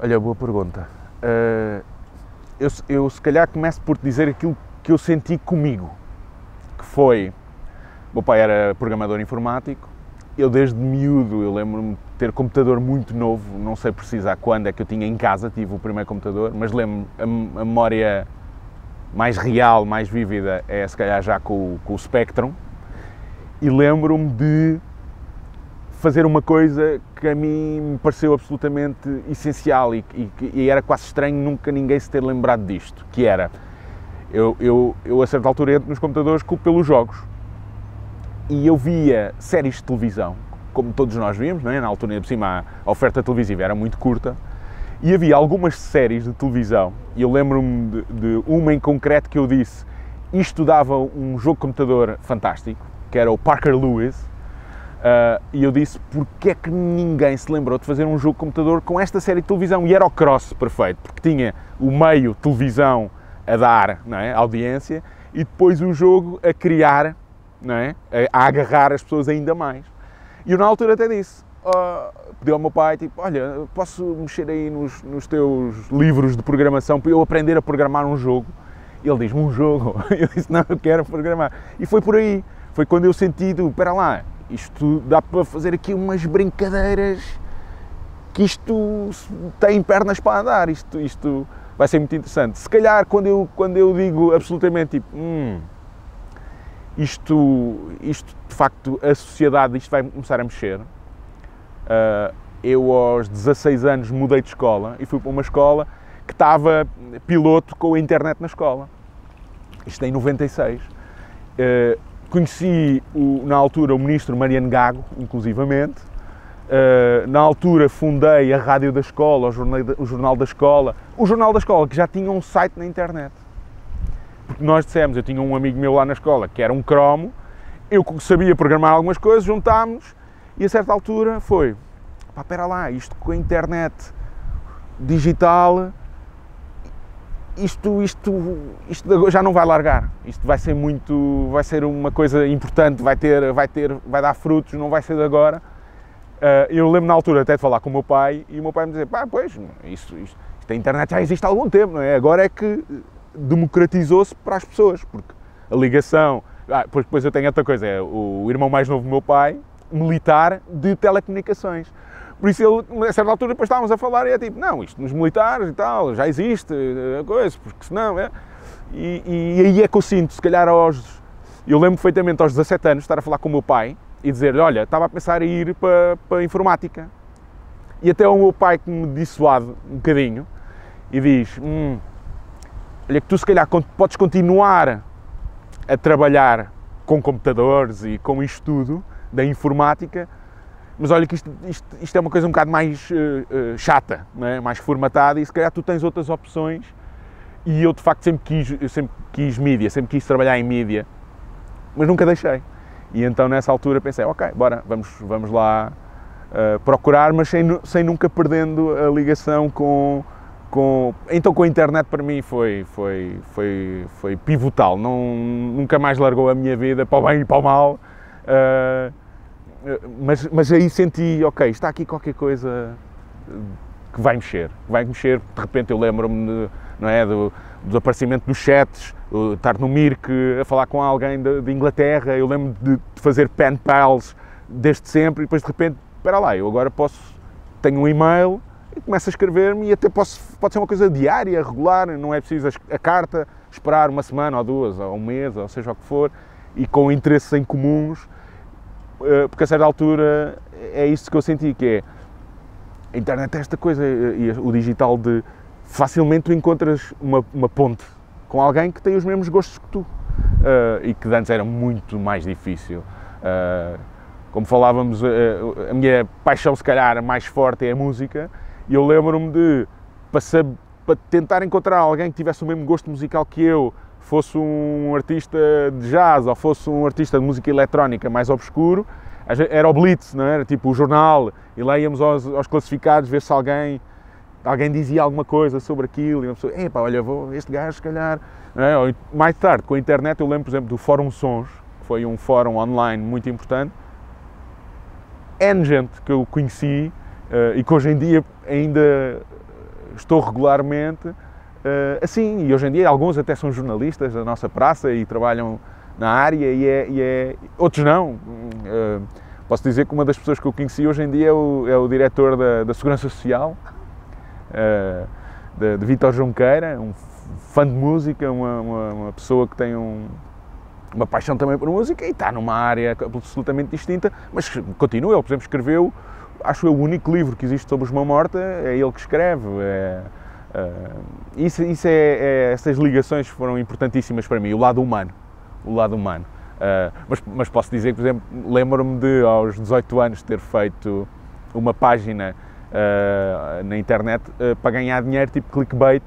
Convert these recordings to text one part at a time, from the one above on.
Olha, boa pergunta. Eu se calhar começo por te dizer aquilo que eu senti comigo, que foi, o meu pai era programador informático, eu desde miúdo, eu lembro-me de ter computador muito novo, não sei precisar quando é que eu tinha em casa, tive o primeiro computador, mas lembro-me, a memória mais real, mais vívida é se calhar já com o Spectrum, e lembro-me de fazer uma coisa que a mim me pareceu absolutamente essencial e era quase estranho nunca ninguém se ter lembrado disto, que era, eu a certa altura entro nos computadores pelos jogos e eu via séries de televisão, como todos nós víamos, não é? Na altura, por cima, a oferta televisiva era muito curta e havia algumas séries de televisão e eu lembro-me de uma em concreto que eu disse, isto dava um jogo de computador fantástico, que era o Parker Lewis. E eu disse, porque é que ninguém se lembrou de fazer um jogo de computador com esta série de televisão? E era o cross perfeito, porque tinha o meio televisão a dar, não é, a audiência, e depois o jogo a criar, não é, a agarrar as pessoas ainda mais. E eu na altura até disse, pedi ao meu pai, tipo, olha, posso mexer aí nos teus livros de programação para eu aprender a programar um jogo? E ele diz-me, um jogo? Eu disse, não, eu quero programar. E foi por aí, foi quando eu senti, espera lá, isto dá para fazer aqui umas brincadeiras que isto tem pernas para andar, isto vai ser muito interessante. Se calhar quando eu digo absolutamente tipo, isto de facto, a sociedade, isto vai começar a mexer. Eu aos 16 anos mudei de escola e fui para uma escola que estava piloto com a internet na escola. Isto em 96. Conheci, na altura, o ministro Mariano Gago, inclusivamente. Na altura fundei a rádio da escola, o jornal da escola. O jornal da escola, que já tinha um site na internet. Porque nós dissemos, eu tinha um amigo meu lá na escola, que era um cromo, eu sabia programar algumas coisas, juntámos, e a certa altura foi, pá, espera lá, isto com a internet digital, isto já não vai largar, isto vai ser uma coisa importante, vai dar frutos, não vai ser de agora. Eu lembro na altura até de falar com o meu pai, e o meu pai me dizia, pá, pois, a internet já existe há algum tempo, não é? Agora é que democratizou-se para as pessoas, porque a ligação, depois eu tenho outra coisa, é o irmão mais novo do meu pai, militar de telecomunicações. Por isso, ele, a certa altura, depois estávamos a falar e é tipo, não, isto nos militares e tal, já existe, coisa, porque senão, é... E aí é que eu sinto, se calhar eu lembro perfeitamente aos 17 anos, estar a falar com o meu pai e dizer, olha, estava a pensar em ir para a informática. E até o meu pai que me dissuade um bocadinho e diz, olha que tu se calhar podes continuar a trabalhar com computadores e com isto tudo, da informática, mas olha que isto é uma coisa um bocado mais chata, não é? Mais formatada, e se calhar tu tens outras opções. E eu de facto sempre quis mídia, sempre quis trabalhar em mídia, mas nunca deixei. E então nessa altura pensei, ok, bora, vamos lá procurar, mas sem nunca perdendo a ligação com a internet. Para mim foi pivotal, nunca mais largou a minha vida para o bem e para o mal. Mas aí senti, ok, está aqui qualquer coisa que vai mexer, de repente eu lembro-me não é, do aparecimento dos chats, estar no Mirk a falar com alguém de Inglaterra, eu lembro de fazer pen pals desde sempre, e depois de repente, espera lá, eu agora tenho um e-mail e começo a escrever-me, e até pode ser uma coisa diária, regular, não é preciso a carta, esperar uma semana ou duas, ou um mês, ou seja o que for, e com interesses em comuns. Porque a certa altura é isso que eu senti, que é a internet é esta coisa, e o digital de facilmente tu encontras uma ponte com alguém que tem os mesmos gostos que tu, e que antes era muito mais difícil. Como falávamos, a minha paixão se calhar mais forte é a música, e eu lembro-me para tentar encontrar alguém que tivesse o mesmo gosto musical que eu, fosse um artista de jazz ou fosse um artista de música eletrónica mais obscuro, era o Blitz, não é? Era tipo o jornal, e lá íamos aos classificados ver se alguém dizia alguma coisa sobre aquilo, e uma pessoa, epá, olha, este gajo se calhar... Não é? Mais tarde, com a internet, eu lembro, por exemplo, do Fórum Sons, que foi um fórum online muito importante, N gente que eu conheci, e que hoje em dia ainda estou regularmente assim, e hoje em dia alguns até são jornalistas da nossa praça e trabalham na área, outros não. Posso dizer que uma das pessoas que eu conheci hoje em dia é o diretor da Segurança Social, de Vítor Junqueira, um fã de música, uma pessoa que tem uma paixão também por música e está numa área absolutamente distinta, mas continua. Ele, por exemplo, escreveu, acho eu, o único livro que existe sobre os Mão Morta, é ele que escreve. Essas ligações foram importantíssimas para mim, o lado humano. Mas posso dizer que, por exemplo, lembro-me de, aos 18 anos, ter feito uma página na internet para ganhar dinheiro, tipo clickbait,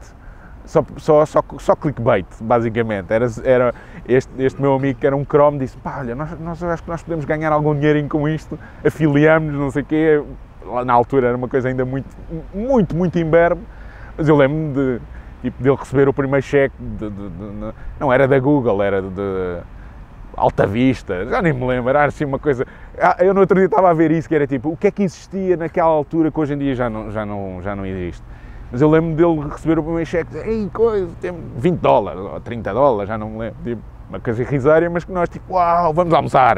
só clickbait, basicamente. Era este meu amigo que era um Chrome, disse, pá, olha, nós acho que nós podemos ganhar algum dinheirinho com isto, afiliamos-nos, não sei o quê. Na altura era uma coisa ainda muito imberbe, mas eu lembro-me dele receber o primeiro cheque, não era da Google, era de Alta Vista, já nem me lembro, era assim uma coisa. Eu no outro dia estava a ver isso, que era tipo, o que é que existia naquela altura que hoje em dia já não existe. Mas eu lembro dele receber o primeiro cheque, ei, tem $20 ou $30, já não me lembro, tipo, uma coisa irrisória, mas que nós tipo, uau, vamos almoçar.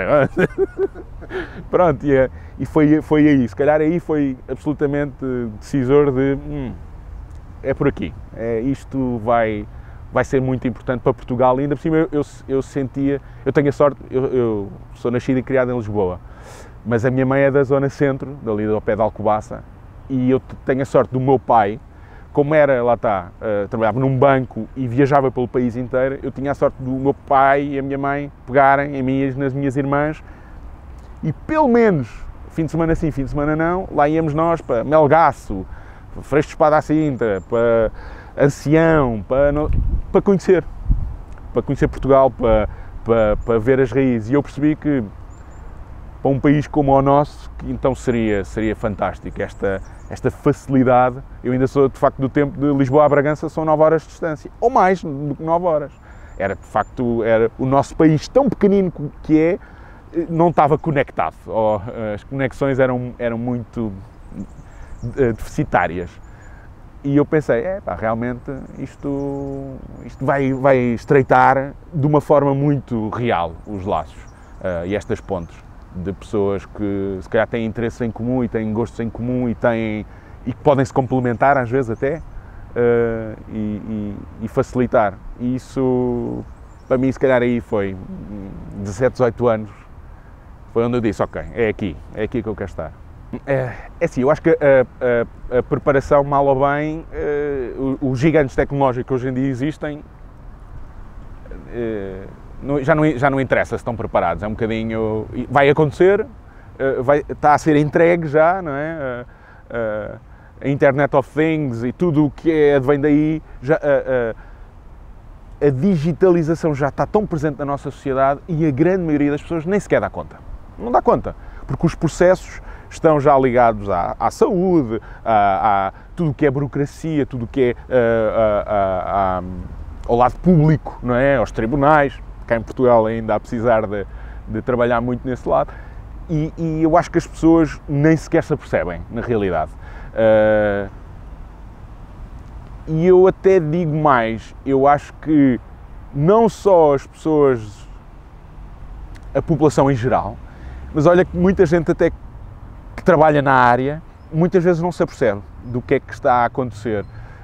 Pronto, e foi aí, se calhar aí foi absolutamente decisor de, é por aqui, isto vai ser muito importante para Portugal, e ainda por cima eu sentia, eu tenho a sorte, eu sou nascido e criado em Lisboa, mas a minha mãe é da zona centro, dali ao pé de Alcobaça, e eu tenho a sorte do meu pai, como era, lá está, trabalhava num banco e viajava pelo país inteiro, eu tinha a sorte do meu pai e a minha mãe pegarem em mim e nas minhas irmãs, e pelo menos, fim de semana sim, fim de semana não, lá íamos nós para Melgaço, para Freixo de Espada à Cinta, para Ancião, para conhecer Portugal, para ver as raízes. E eu percebi que para um país como o nosso, que então seria fantástico esta facilidade. Eu ainda sou de facto do tempo de Lisboa a Bragança, são 9 horas de distância, ou mais do que 9 horas. Era de facto, o nosso país tão pequenino que não estava conectado, as conexões eram muito deficitárias. E eu pensei, realmente isto vai estreitar de uma forma muito real os laços e estas pontes de pessoas que se calhar têm interesses em comum e têm gostos em comum e que podem se complementar às vezes até e facilitar. E isso, para mim, se calhar aí foi 17, 18 anos, foi onde eu disse, ok, é aqui que eu quero estar. É assim, eu acho que a preparação, mal ou bem, os gigantes tecnológicos que hoje em dia existem, já não interessa se estão preparados, é um bocadinho, vai acontecer, está a ser entregue já, não é? A Internet of Things e tudo o que advém daí, a digitalização já está tão presente na nossa sociedade e a grande maioria das pessoas nem sequer dá conta. Não dá conta, porque os processos estão já ligados à saúde, a tudo o que é burocracia, tudo o que é ao lado público, não é? Aos tribunais. Cá em Portugal ainda há a precisar de trabalhar muito nesse lado. E eu acho que as pessoas nem sequer se apercebem, na realidade. E eu até digo mais, eu acho que não só as pessoas, a população em geral, mas olha que muita gente até que trabalha na área, muitas vezes não se apercebe do que é que está a acontecer.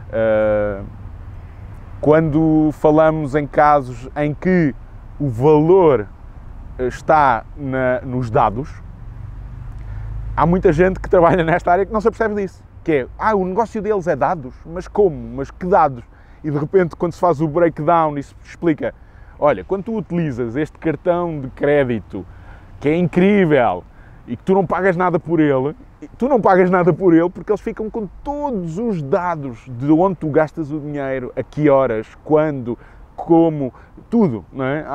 Quando falamos em casos em que o valor está nos dados, há muita gente que trabalha nesta área que não se apercebe disso. Que é, o negócio deles é dados, mas como? Mas que dados? E de repente, quando se faz o breakdown e se explica, olha, quando tu utilizas este cartão de crédito, que é incrível, e que tu não pagas nada por ele, porque eles ficam com todos os dados de onde tu gastas o dinheiro, a que horas, quando, como, tudo, não é?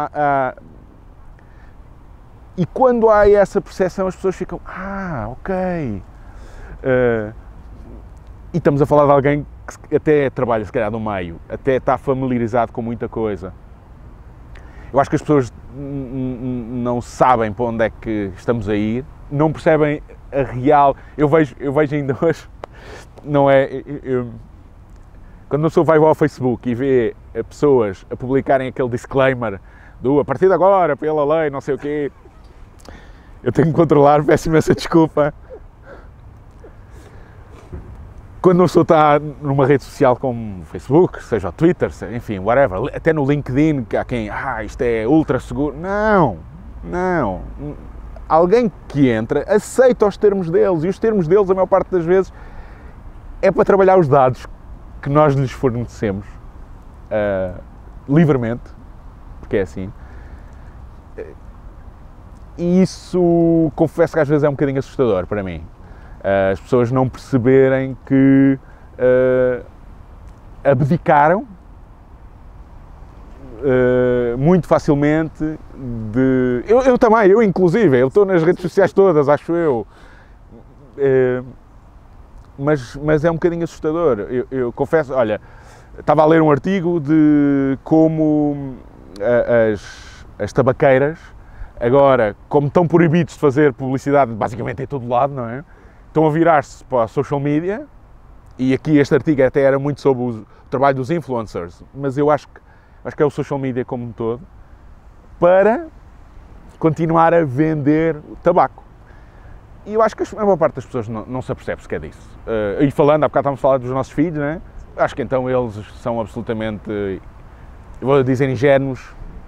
E quando há essa percepção, as pessoas ficam, ok. E estamos a falar de alguém que até trabalha, se calhar, no meio, até está familiarizado com muita coisa. Eu acho que as pessoas não sabem para onde é que estamos a ir, não percebem a real... Eu vejo ainda hoje, não é... quando uma pessoa vai ao Facebook e vê pessoas a publicarem aquele disclaimer do a partir de agora, pela lei, não sei o quê, eu tenho que controlar, peço imensa desculpa. Quando uma pessoa está numa rede social como o Facebook, seja o Twitter, enfim, whatever, até no LinkedIn, que há quem, isto é ultra seguro. Não. Alguém que entra aceita os termos deles, e os termos deles, a maior parte das vezes, é para trabalhar os dados que nós lhes fornecemos livremente, porque é assim. E isso, confesso que às vezes é um bocadinho assustador para mim. As pessoas não perceberem que abdicaram muito facilmente de... Eu também, eu inclusive, eu estou nas redes sociais todas, acho eu. Mas é um bocadinho assustador. Eu confesso, olha, estava a ler um artigo de como as tabaqueiras, agora, como estão proibidos de fazer publicidade basicamente em todo lado, não é? Estão a virar-se para a social media, e aqui este artigo até era muito sobre o trabalho dos influencers, mas eu acho que é o social media como um todo, para continuar a vender tabaco. E eu acho que a maior parte das pessoas não se apercebe sequer disso. E falando, há bocado estávamos a falar dos nossos filhos, não é? Acho que então eles são absolutamente, eu vou dizer, ingênuos,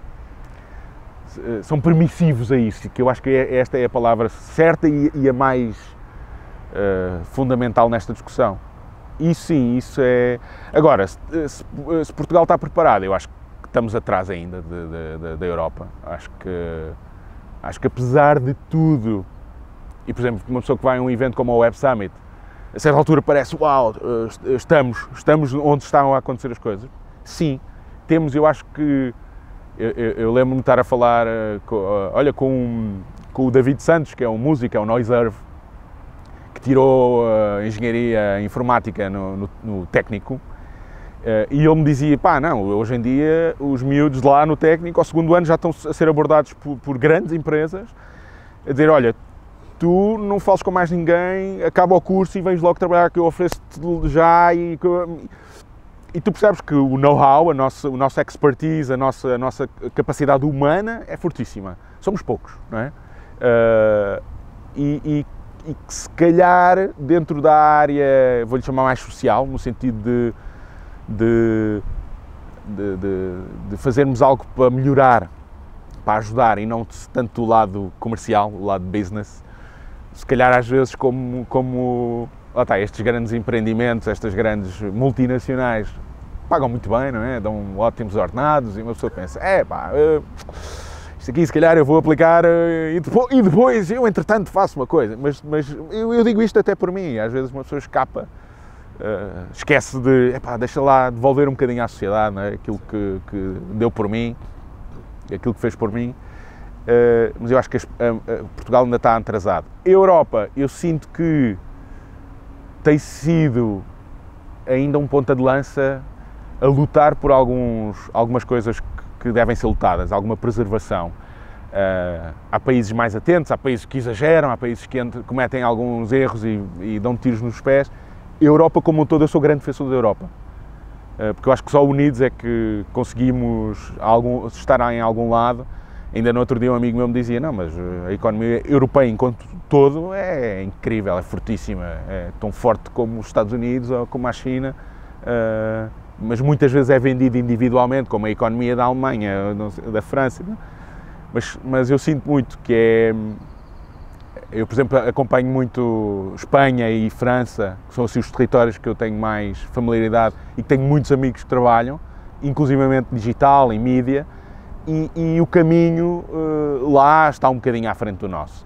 são permissivos a isso, que eu acho que esta é a palavra certa e a mais fundamental nesta discussão. E sim, isso é... Agora, se Portugal está preparado, eu acho que estamos atrás ainda da Europa. Acho que apesar de tudo, e por exemplo, uma pessoa que vai a um evento como o Web Summit, a certa altura parece, uau, estamos onde estão a acontecer as coisas. Sim, temos, eu acho que... Eu lembro-me de estar a falar com o David Santos, que é um músico, é um Noiserve, que tirou engenharia informática no técnico, e ele me dizia, não, hoje em dia os miúdos lá no técnico, ao segundo ano já estão a ser abordados por grandes empresas, a dizer, olha, tu não fales com mais ninguém, acaba o curso e vens logo trabalhar, que eu ofereço-te já, e tu percebes que o know-how, o nosso expertise, a nossa capacidade humana é fortíssima. Somos poucos, não é? E que se calhar dentro da área, vou-lhe chamar mais social, no sentido de fazermos algo para melhorar, para ajudar, e não tanto do lado comercial, do lado business, se calhar às vezes como estes grandes empreendimentos, estas grandes multinacionais pagam muito bem, não é? Dão ótimos ordenados e uma pessoa pensa, isto aqui se calhar eu vou aplicar e depois eu entretanto faço uma coisa, mas eu digo isto até por mim, às vezes uma pessoa escapa, esquece de, deixa lá devolver um bocadinho à sociedade, não é? Aquilo que deu por mim, aquilo que fez por mim. Mas eu acho que Portugal ainda está atrasado. A Europa, eu sinto que tem sido ainda um ponta de lança a lutar por algumas coisas que devem ser lutadas, alguma preservação. Há países mais atentos, há países que exageram, há países que cometem alguns erros e dão tiros nos pés. A Europa como um todo, eu sou grande defensor da Europa, porque eu acho que só unidos é que conseguimos estar em algum lado. Ainda no outro dia um amigo meu me dizia, não, mas a economia europeia enquanto todo é incrível, é fortíssima, é tão forte como os Estados Unidos ou como a China, mas muitas vezes é vendida individualmente, como a economia da Alemanha, da França. Mas eu sinto muito que eu, por exemplo, acompanho muito Espanha e França, que são assim os territórios que eu tenho mais familiaridade e que tenho muitos amigos que trabalham, inclusivamente digital, em mídia, e o caminho lá está um bocadinho à frente do nosso.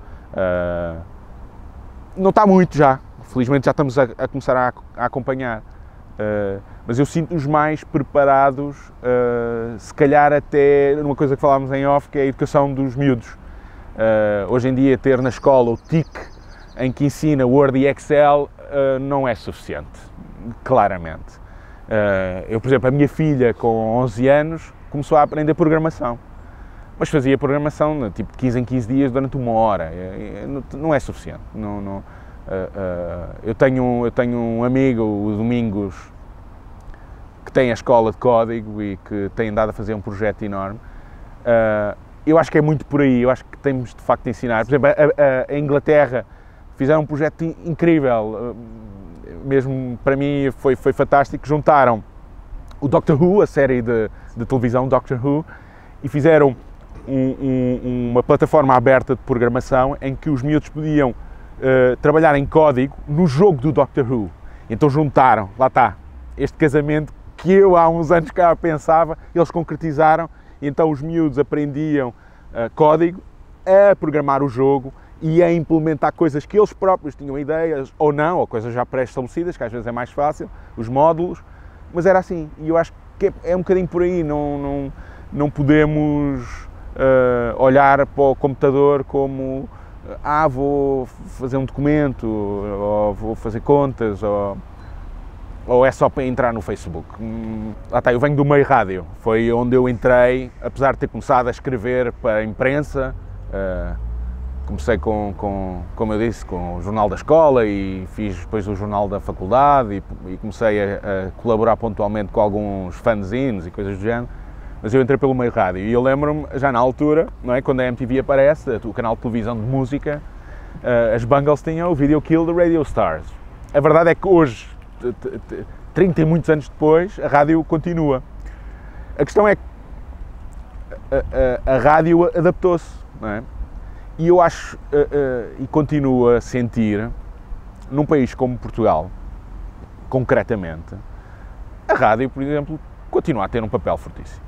Não está muito já, felizmente já estamos a começar a acompanhar, mas eu sinto-os mais preparados, se calhar até numa coisa que falámos em off, que é a educação dos miúdos. Hoje em dia ter na escola o TIC, em que ensina Word e Excel, não é suficiente, claramente. Eu, por exemplo, a minha filha com 11 anos começou a aprender programação, mas fazia programação tipo de 15 em 15 dias durante 1 hora, não é suficiente. Eu tenho um amigo, o Domingos, tem a escola de código e que tem andado a fazer um projeto enorme. Eu acho que é muito por aí, eu acho que temos de facto de ensinar. Por exemplo, a Inglaterra fizeram um projeto incrível, mesmo para mim foi fantástico, juntaram o Doctor Who, a série de televisão Doctor Who, e fizeram uma plataforma aberta de programação em que os miúdos podiam trabalhar em código no jogo do Doctor Who. Então juntaram, lá está, este casamento que eu há uns anos cá pensava, eles concretizaram, e então os miúdos aprendiam código, a programar o jogo e a implementar coisas que eles próprios tinham ideias ou não, ou coisas já pré-estabelecidas, que às vezes é mais fácil, os módulos, mas era assim, e eu acho que é um bocadinho por aí, não podemos olhar para o computador como vou fazer um documento, ou vou fazer contas, ou é só para entrar no Facebook. Lá está, eu venho do meio rádio, foi onde eu entrei, apesar de ter começado a escrever para a imprensa, comecei como eu disse, com o jornal da escola e fiz depois o jornal da faculdade e comecei a colaborar pontualmente com alguns fanzines e coisas do género, mas eu entrei pelo meio rádio e eu lembro-me, já na altura, não é, quando a MTV aparece, o canal de televisão de música, as Bangles tinham o Video Kill the Radio Stars. A verdade é que hoje, 30 e muitos anos depois, a rádio continua. A questão é que a rádio adaptou-se, não é? E eu acho, e continuo a sentir, num país como Portugal, concretamente, a rádio, por exemplo, continua a ter um papel fortíssimo.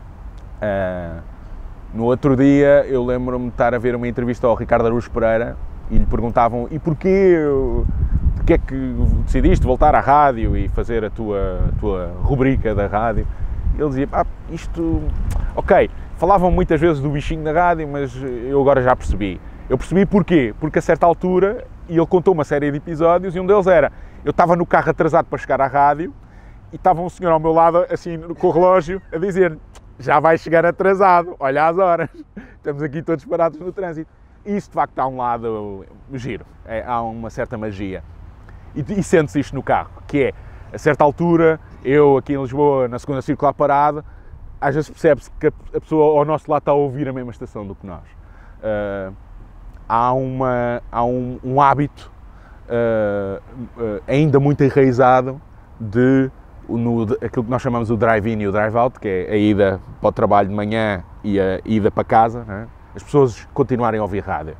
No outro dia, eu lembro-me de estar a ver uma entrevista ao Ricardo Araújo Pereira e lhe perguntavam: e porquê é que decidiste voltar à rádio e fazer a tua rubrica da rádio? Ele dizia: ok, falavam muitas vezes do bichinho da rádio, mas eu agora já percebi. Eu percebi porquê? Porque a certa altura, e ele contou uma série de episódios, e um deles era, eu estava no carro atrasado para chegar à rádio, e estava um senhor ao meu lado, assim, com o relógio, a dizer: já vai chegar atrasado, olha as horas, estamos aqui todos parados no trânsito. E isso, de facto, há um lado giro, há uma certa magia. E sente-se isto no carro, que é, a certa altura, eu aqui em Lisboa, na segunda circular parado, às vezes percebe-se que a pessoa ao nosso lado está a ouvir a mesma estação do que nós. Há um hábito ainda muito enraizado de aquilo que nós chamamos o drive-in e o drive-out, que é a ida para o trabalho de manhã e a ida para casa, não é? As pessoas continuarem a ouvir rádio.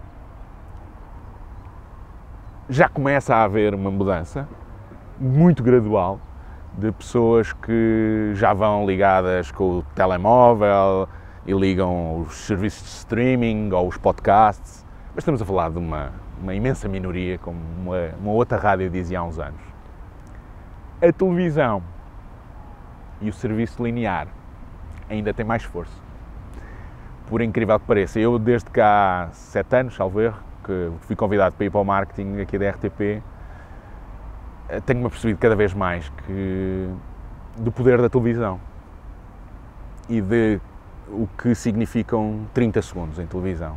Já começa a haver uma mudança muito gradual de pessoas que já vão ligadas com o telemóvel e ligam os serviços de streaming ou os podcasts, mas estamos a falar de uma imensa minoria, como uma outra rádio dizia há uns anos. A televisão e o serviço linear ainda têm mais força. Por incrível que pareça, eu desde que há 7 anos, salvo erro, que fui convidado para ir para o marketing aqui da RTP, tenho-me apercebido cada vez mais do poder da televisão e de o que significam 30 segundos em televisão.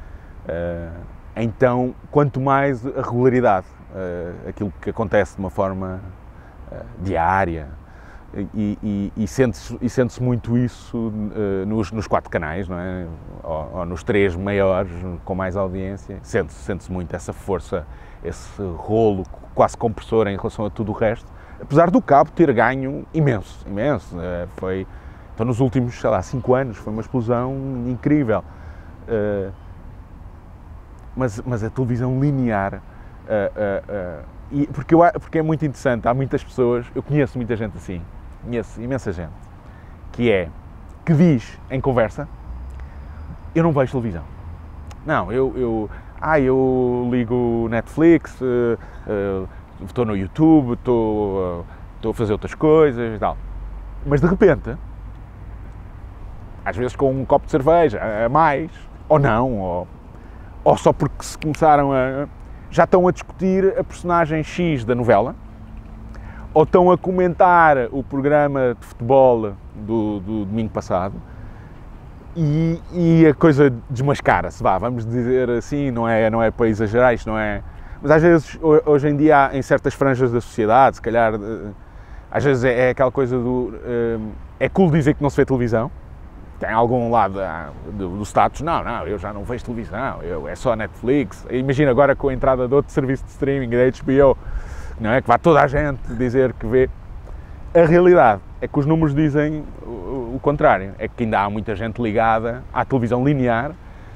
Então, quanto mais a regularidade, aquilo que acontece de uma forma diária, e sente-se muito isso nos 4 canais, não é? Ou nos 3 maiores, com mais audiência, sente-se muito essa força, esse rolo quase compressor em relação a tudo o resto, apesar do cabo ter ganho imenso. Então nos últimos, 5 anos, foi uma explosão incrível. Mas a televisão linear, porque é muito interessante, há muitas pessoas, eu conheço muita gente assim, conheço imensa gente, que diz em conversa: eu não vejo televisão. Não, eu ligo Netflix, estou no YouTube, estou a fazer outras coisas e tal. Mas de repente, às vezes com um copo de cerveja a mais, ou não, ou só porque se começaram já estão a discutir a personagem X da novela, ou estão a comentar o programa de futebol do domingo passado, e a coisa desmascara-se, vamos dizer assim, não é para exagerar, isto não é... Mas às vezes, hoje em dia, em certas franjas da sociedade, se calhar, Às vezes é aquela coisa do... é cool dizer que não se vê televisão. Tem algum lado do status, não, eu já não vejo televisão, é só Netflix. Imagina agora com a entrada de outro serviço de streaming, da HBO, não é? Que vai toda a gente dizer que vê. A realidade é que os números dizem o contrário, é que ainda há muita gente ligada à televisão linear,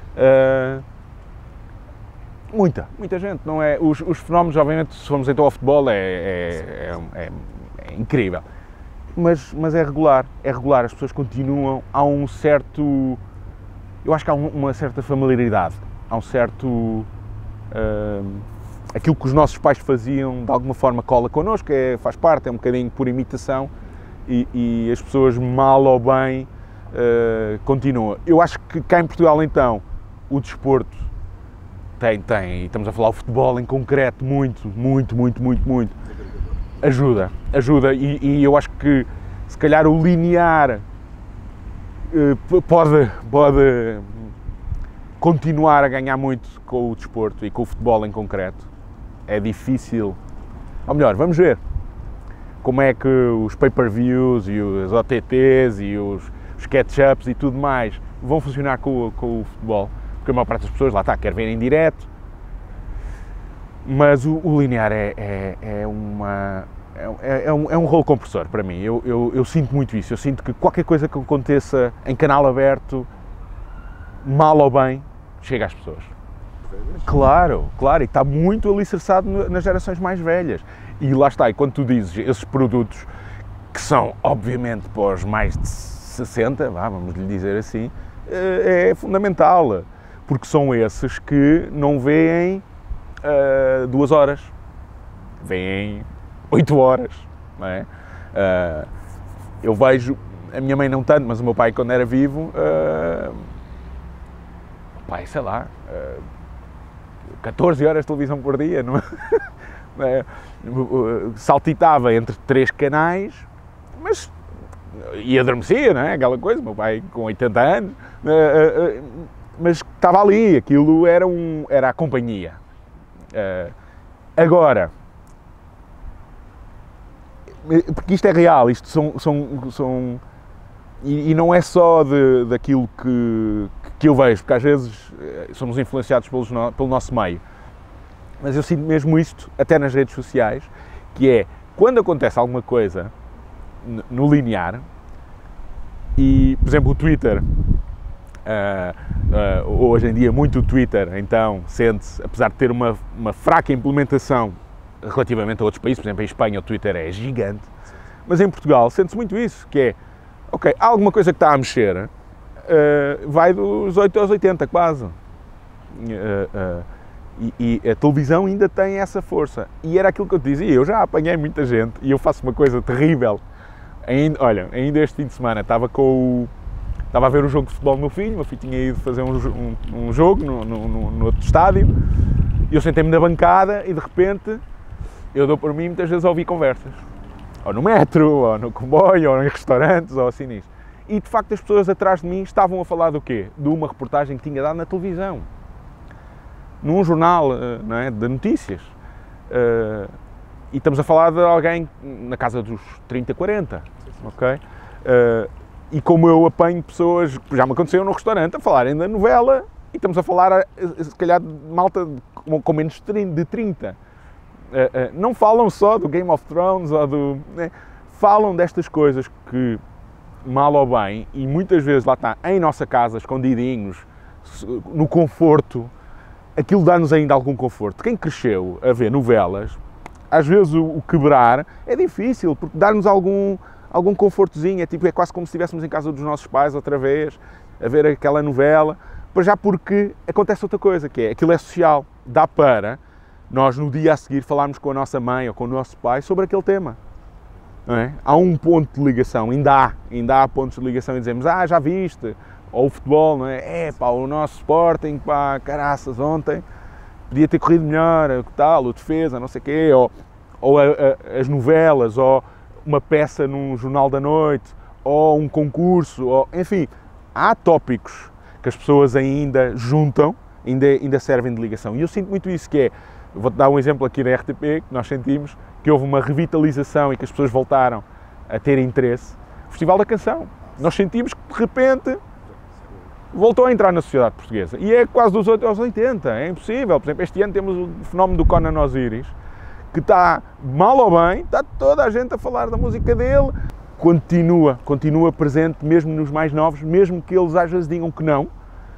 muita gente, não é? Os fenómenos, obviamente, se formos então ao futebol, é incrível. Mas é regular, as pessoas continuam, há um certo, eu acho que há uma certa familiaridade, há um certo, aquilo que os nossos pais faziam, de alguma forma cola connosco, faz parte, é um bocadinho por imitação, e as pessoas, mal ou bem, continuam. Eu acho que cá em Portugal, então, o desporto tem, e estamos a falar o futebol em concreto, muito, ajuda, e eu acho que se calhar o linear pode continuar a ganhar muito com o desporto e com o futebol em concreto. É difícil, ou melhor, vamos ver como é que os pay-per-views e os OTTs e os catch-ups e tudo mais vão funcionar com o futebol, porque a maior parte das pessoas, lá está, quer ver em direto. Mas o linear é um rolo compressor para mim, eu sinto muito isso, eu sinto que qualquer coisa que aconteça em canal aberto, mal ou bem, chega às pessoas. Claro, e está muito alicerçado nas gerações mais velhas. E lá está, e quando tu dizes esses produtos que são, obviamente, para os mais de 60, vamos lhe dizer assim, é fundamental, porque são esses que não veem 2 horas, vêm 8 horas, não é? Eu vejo, a minha mãe não tanto, mas o meu pai quando era vivo, sei lá, 14 horas de televisão por dia, não é? Saltitava entre 3 canais, mas e adormecia, não é? Aquela coisa, meu pai com 80 anos, mas estava ali, aquilo era a companhia. Agora, porque isto é real, isto são e não é só daquilo que eu vejo, porque às vezes somos influenciados pelo nosso meio, mas eu sinto mesmo isto até nas redes sociais, que é, quando acontece alguma coisa no linear, e, por exemplo, o Twitter, hoje em dia muito o Twitter, então, sente-se, apesar de ter uma fraca implementação relativamente a outros países, por exemplo, em Espanha o Twitter é gigante, mas em Portugal sente-se muito isso, que é, ok, há alguma coisa que está a mexer, vai dos 8 aos 80 quase, e a televisão ainda tem essa força, e era aquilo que eu te dizia, eu já apanhei muita gente, e eu faço uma coisa terrível, ainda este fim de semana estava a ver o jogo de futebol do meu filho tinha ido fazer um jogo no outro estádio, e eu sentei-me na bancada e de repente eu dou por mim muitas vezes a ouvir conversas, ou no metro, ou no comboio, ou em restaurantes, ou assim nisso. E de facto as pessoas atrás de mim estavam a falar do quê? De uma reportagem que tinha dado na televisão, num jornal, não é, de notícias. E estamos a falar de alguém na casa dos 30, 40, ok? E como eu apanho pessoas, já me aconteceu no restaurante, a falarem da novela, e estamos a falar, se calhar, de malta com menos de 30. Não falam só do Game of Thrones, ou né? Falam destas coisas que, mal ou bem, e muitas vezes lá está, em nossa casa, escondidinhos, no conforto, aquilo dá-nos ainda algum conforto. Quem cresceu a ver novelas, às vezes o quebrar é difícil, porque dá-nos algum confortozinho, é quase como se estivéssemos em casa dos nossos pais outra vez, a ver aquela novela, para já porque acontece outra coisa, que é, aquilo é social, dá para nós no dia a seguir falarmos com a nossa mãe ou com o nosso pai sobre aquele tema. Não é? Há um ponto de ligação, ainda há pontos de ligação e dizemos, já viste, ou o futebol, não é? O nosso Sporting, caraças, ontem podia ter corrido melhor, o tal, o defesa, não sei o quê, ou as novelas, ou uma peça num jornal da noite, ou um concurso, enfim, há tópicos que as pessoas ainda juntam, ainda servem de ligação. E eu sinto muito isso, que é, vou-te dar um exemplo aqui da RTP, que nós sentimos, que houve uma revitalização e que as pessoas voltaram a ter interesse. O Festival da Canção. Nós sentimos que, de repente, voltou a entrar na sociedade portuguesa. E é quase dos aos 80, é impossível. Por exemplo, este ano temos o fenómeno do Conan Osiris, que está, mal ou bem, está toda a gente a falar da música dele. Continua presente mesmo nos mais novos, mesmo que eles às vezes digam que não,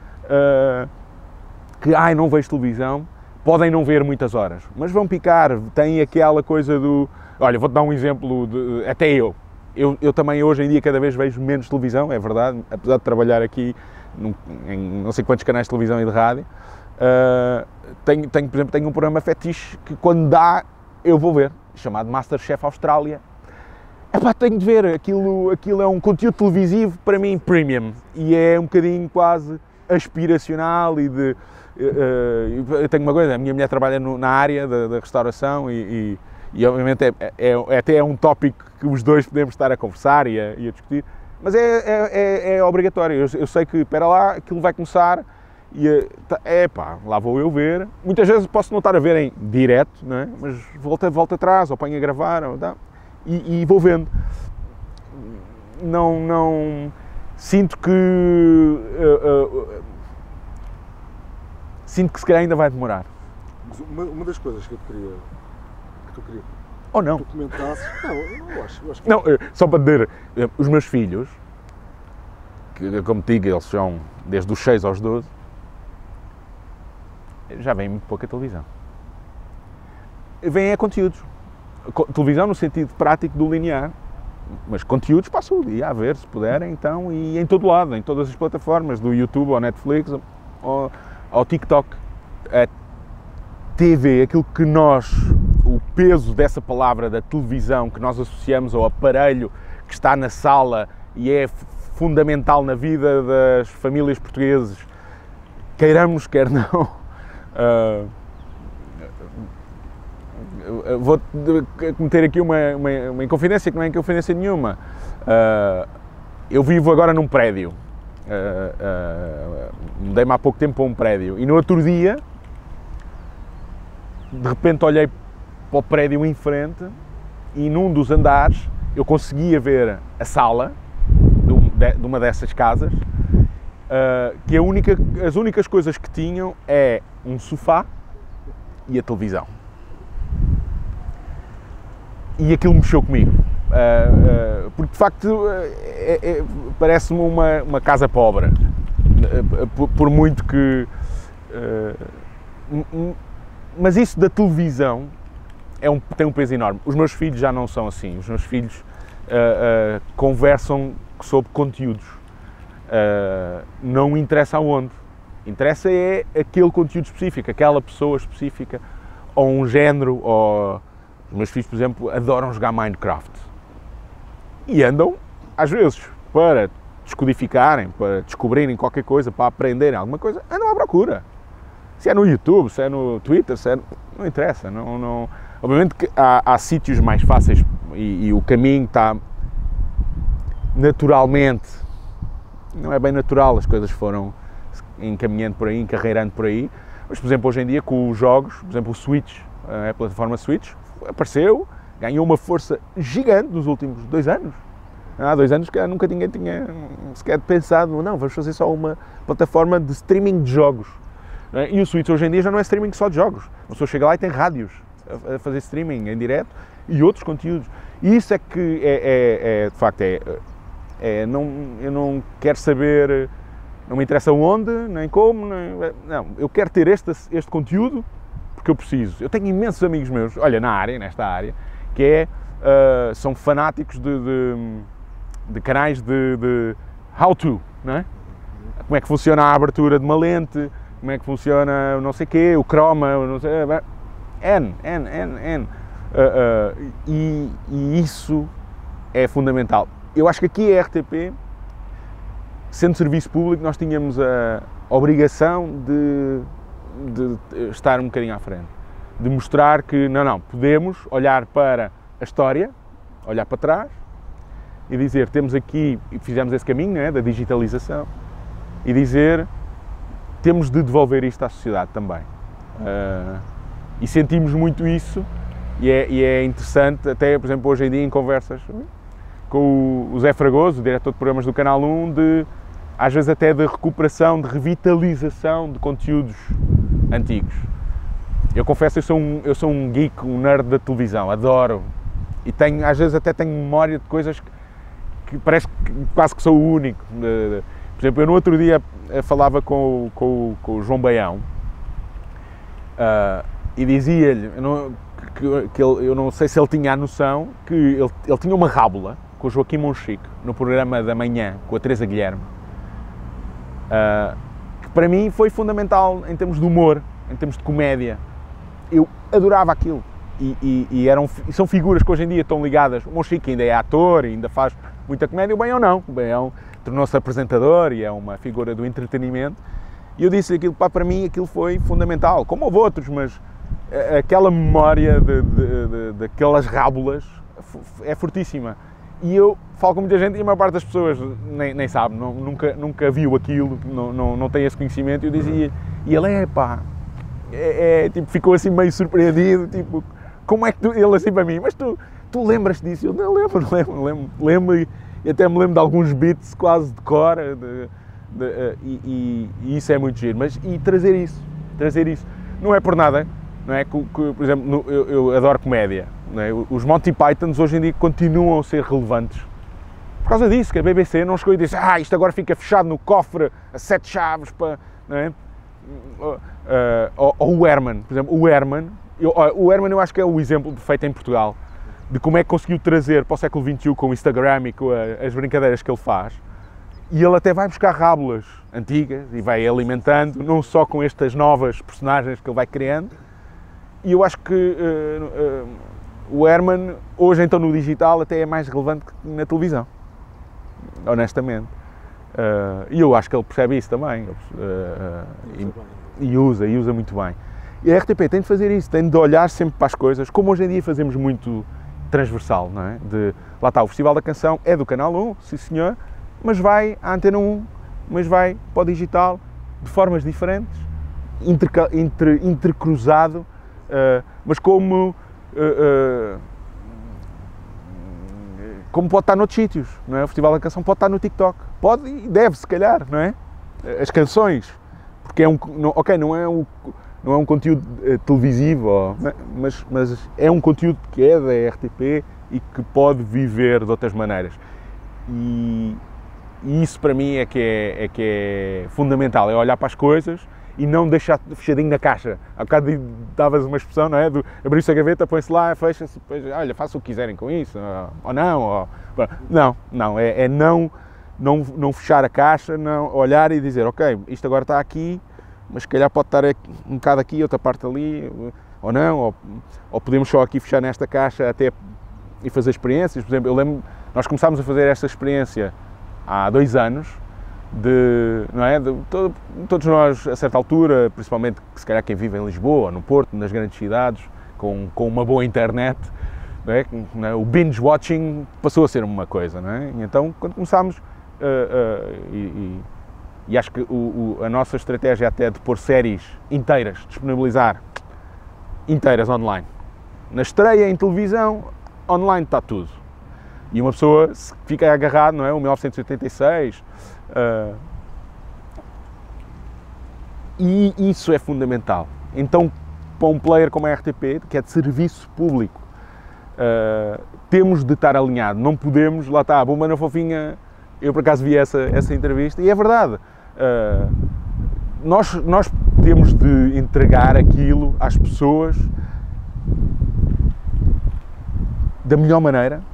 que não vejo televisão, podem não ver muitas horas, mas vão picar, têm aquela coisa do... Olha, vou-te dar um exemplo, até eu também hoje em dia cada vez vejo menos televisão, é verdade, apesar de trabalhar aqui em não sei quantos canais de televisão e de rádio, por exemplo, tenho um programa fetiche que quando dá eu vou ver, chamado Masterchef Austrália. Epá, tenho de ver, aquilo é um conteúdo televisivo para mim premium e é um bocadinho quase aspiracional e de... eu tenho uma coisa, a minha mulher trabalha na área da restauração e obviamente até é um tópico que os dois podemos estar a conversar e a discutir, mas é obrigatório. Eu sei que, espera lá, aquilo vai começar e lá vou eu ver. Muitas vezes posso não estar a ver em direto, não é? Mas volto atrás, ou ponho a gravar, ou tá, e vou vendo. Não sinto que se calhar ainda vai demorar. Mas uma das coisas que eu queria ou não? que tu comentasses... Não, eu acho que... Não, só para dizer, os meus filhos, que como te digo, eles são desde os 6 aos 12, já vêm muito pouca televisão. Vêm conteúdos. Televisão no sentido prático do linear, mas conteúdos passam o dia a ver, se puderem, então, e em todo lado, em todas as plataformas, do YouTube ao Netflix, ao TikTok. A TV, aquilo que o peso dessa palavra da televisão que nós associamos ao aparelho que está na sala e é fundamental na vida das famílias portuguesas, queiramos, quer não. Vou cometer aqui uma inconfidência que não é inconfidência nenhuma. Eu vivo agora num prédio. Mudei-me há pouco tempo para um prédio e no outro dia, de repente olhei para o prédio em frente e num dos andares eu conseguia ver a sala de uma dessas casas, que as únicas coisas que tinham é um sofá e a televisão. E aquilo mexeu comigo, porque de facto parece-me uma casa pobre, por muito que... mas isso da televisão tem um peso enorme. Os meus filhos já não são assim, os meus filhos conversam sobre conteúdos, não me interessa aonde, interessa é aquele conteúdo específico, aquela pessoa específica, ou um género, ou... Os meus filhos, por exemplo, adoram jogar Minecraft e andam, às vezes, para descodificarem, para descobrirem qualquer coisa, para aprenderem alguma coisa, andam à procura. Se é no YouTube, se é no Twitter, não interessa. Não... Obviamente que há sítios mais fáceis e o caminho está naturalmente, não é bem natural, as coisas foram encaminhando por aí, encarreirando por aí, mas, por exemplo, hoje em dia com os jogos, por exemplo, o Switch, a plataforma Switch, apareceu, ganhou uma força gigante nos últimos 2 anos. Há 2 anos que nunca ninguém tinha sequer pensado, não, vamos fazer só uma plataforma de streaming de jogos. E o Switch hoje em dia já não é streaming só de jogos. A pessoa chega lá e tem rádios a fazer streaming em direto e outros conteúdos. E isso é que de facto, eu não quero saber, não me interessa onde, nem como, não, eu quero ter este conteúdo porque eu preciso. Eu tenho imensos amigos meus, olha, nesta área, que são fanáticos de canais de how-to, não é? Como é que funciona a abertura de uma lente, como é que funciona não sei o quê, o croma, não sei, N. E isso é fundamental. Eu acho que aqui a RTP, sendo serviço público, nós tínhamos a obrigação de estar um bocadinho à frente, de mostrar que não, podemos olhar para a história, olhar para trás e dizer, temos aqui, e fizemos esse caminho, não é, da digitalização, e dizer, temos de devolver isto à sociedade também. E sentimos muito isso E é interessante, até, por exemplo, hoje em dia em conversas com o Zé Fragoso, o diretor de programas do Canal 1, às vezes até de recuperação, de revitalização de conteúdos antigos. Eu confesso, eu sou um geek, um nerd da televisão, adoro. E às vezes até tenho memória de coisas que parece que quase que sou o único. Por exemplo, eu no outro dia falava com o João Baião e dizia-lhe, eu não sei se ele tinha a noção, que ele tinha uma rábula com o Joaquim Monchique, no programa da manhã, com a Teresa Guilherme, que para mim foi fundamental em termos de humor, em termos de comédia. Eu adorava aquilo. E são figuras que hoje em dia estão ligadas. O Monchique ainda é ator, ainda faz muita comédia, o Baião não. O Baião tornou-se apresentador e é uma figura do entretenimento. E eu disse aquilo, para mim aquilo foi fundamental, como houve outros, mas aquela memória daquelas rábulas é fortíssima. E eu falo com muita gente e a maior parte das pessoas nem sabe, nunca viu aquilo, não tem esse conhecimento. E eu dizia, e ele tipo, ficou assim meio surpreendido, tipo, como é que ele assim para mim, mas tu lembras disso? Eu não lembro e até me lembro de alguns beats quase de cor, e isso é muito giro. Mas e trazer isso, não é por nada, não é? Por exemplo, eu adoro comédia, não é? Os Monty Pythons hoje em dia continuam a ser relevantes por causa disso, que a BBC não chegou e disse, isto agora fica fechado no cofre a 7 chaves, não é? Ou o Herman, por exemplo, o Herman eu acho que é o exemplo perfeito em Portugal de como é que conseguiu trazer para o século XXI com o Instagram e com as brincadeiras que ele faz, e ele até vai buscar rábulas antigas e vai alimentando, não só com estas novas personagens que ele vai criando, e eu acho que o Herman hoje então no digital até é mais relevante que na televisão, honestamente. E eu acho que ele percebe isso também, e usa muito bem. E a RTP tem de fazer isso, tem de olhar sempre para as coisas, como hoje em dia fazemos muito transversal, não é? Lá está, o Festival da Canção é do Canal 1, sim senhor, mas vai à Antena 1, mas vai para o digital, de formas diferentes, intercruzado, mas como pode estar noutros sítios, não é? O Festival da Canção pode estar no TikTok, pode e deve, se calhar, não é? As canções, porque não é um conteúdo televisivo, mas é um conteúdo que é da RTP e que pode viver de outras maneiras. E isso para mim é que é fundamental, é olhar para as coisas e não deixar fechadinho na caixa. Há bocado davas uma expressão, não é? Abrir-se a gaveta, põe-se lá, fecha-se, depois, olha, faça o que quiserem com isso, ou não. Não fechar a caixa, não olhar e dizer, ok, isto agora está aqui, mas se calhar pode estar um bocado aqui, outra parte ali, ou não, ou podemos só aqui fechar nesta caixa até e fazer experiências. Por exemplo, eu lembro, nós começámos a fazer esta experiência há 2 anos, não é? Todos nós, a certa altura, principalmente se calhar quem vive em Lisboa, no Porto, nas grandes cidades, com uma boa internet, não é? O binge-watching passou a ser uma coisa, não é? E então, quando começámos, e acho que a nossa estratégia até é de pôr séries inteiras, disponibilizar inteiras online. Na estreia em televisão, online está tudo. E uma pessoa fica agarrado, não é? O 1986. E isso é fundamental. Então, para um player como a RTP, que é de serviço público, temos de estar alinhado. Não podemos, lá está, a Bomba na Fofinha, eu por acaso vi essa entrevista, e é verdade. Nós temos de entregar aquilo às pessoas da melhor maneira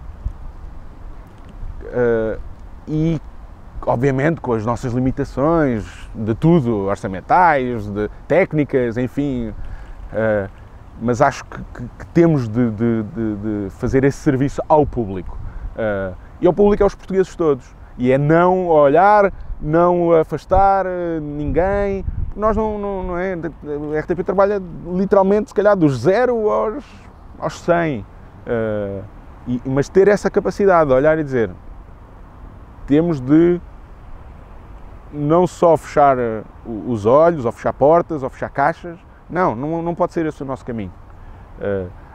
e, obviamente, com as nossas limitações de tudo, orçamentais, de técnicas, enfim, mas acho que temos de fazer esse serviço ao público. E ao público é os portugueses todos. E é não olhar, não afastar ninguém. Nós não é. A RTP trabalha literalmente, se calhar, dos 0 aos 100. Mas ter essa capacidade de olhar e dizer, temos de não só fechar os olhos, ou fechar portas, ou fechar caixas. Não pode ser esse o nosso caminho.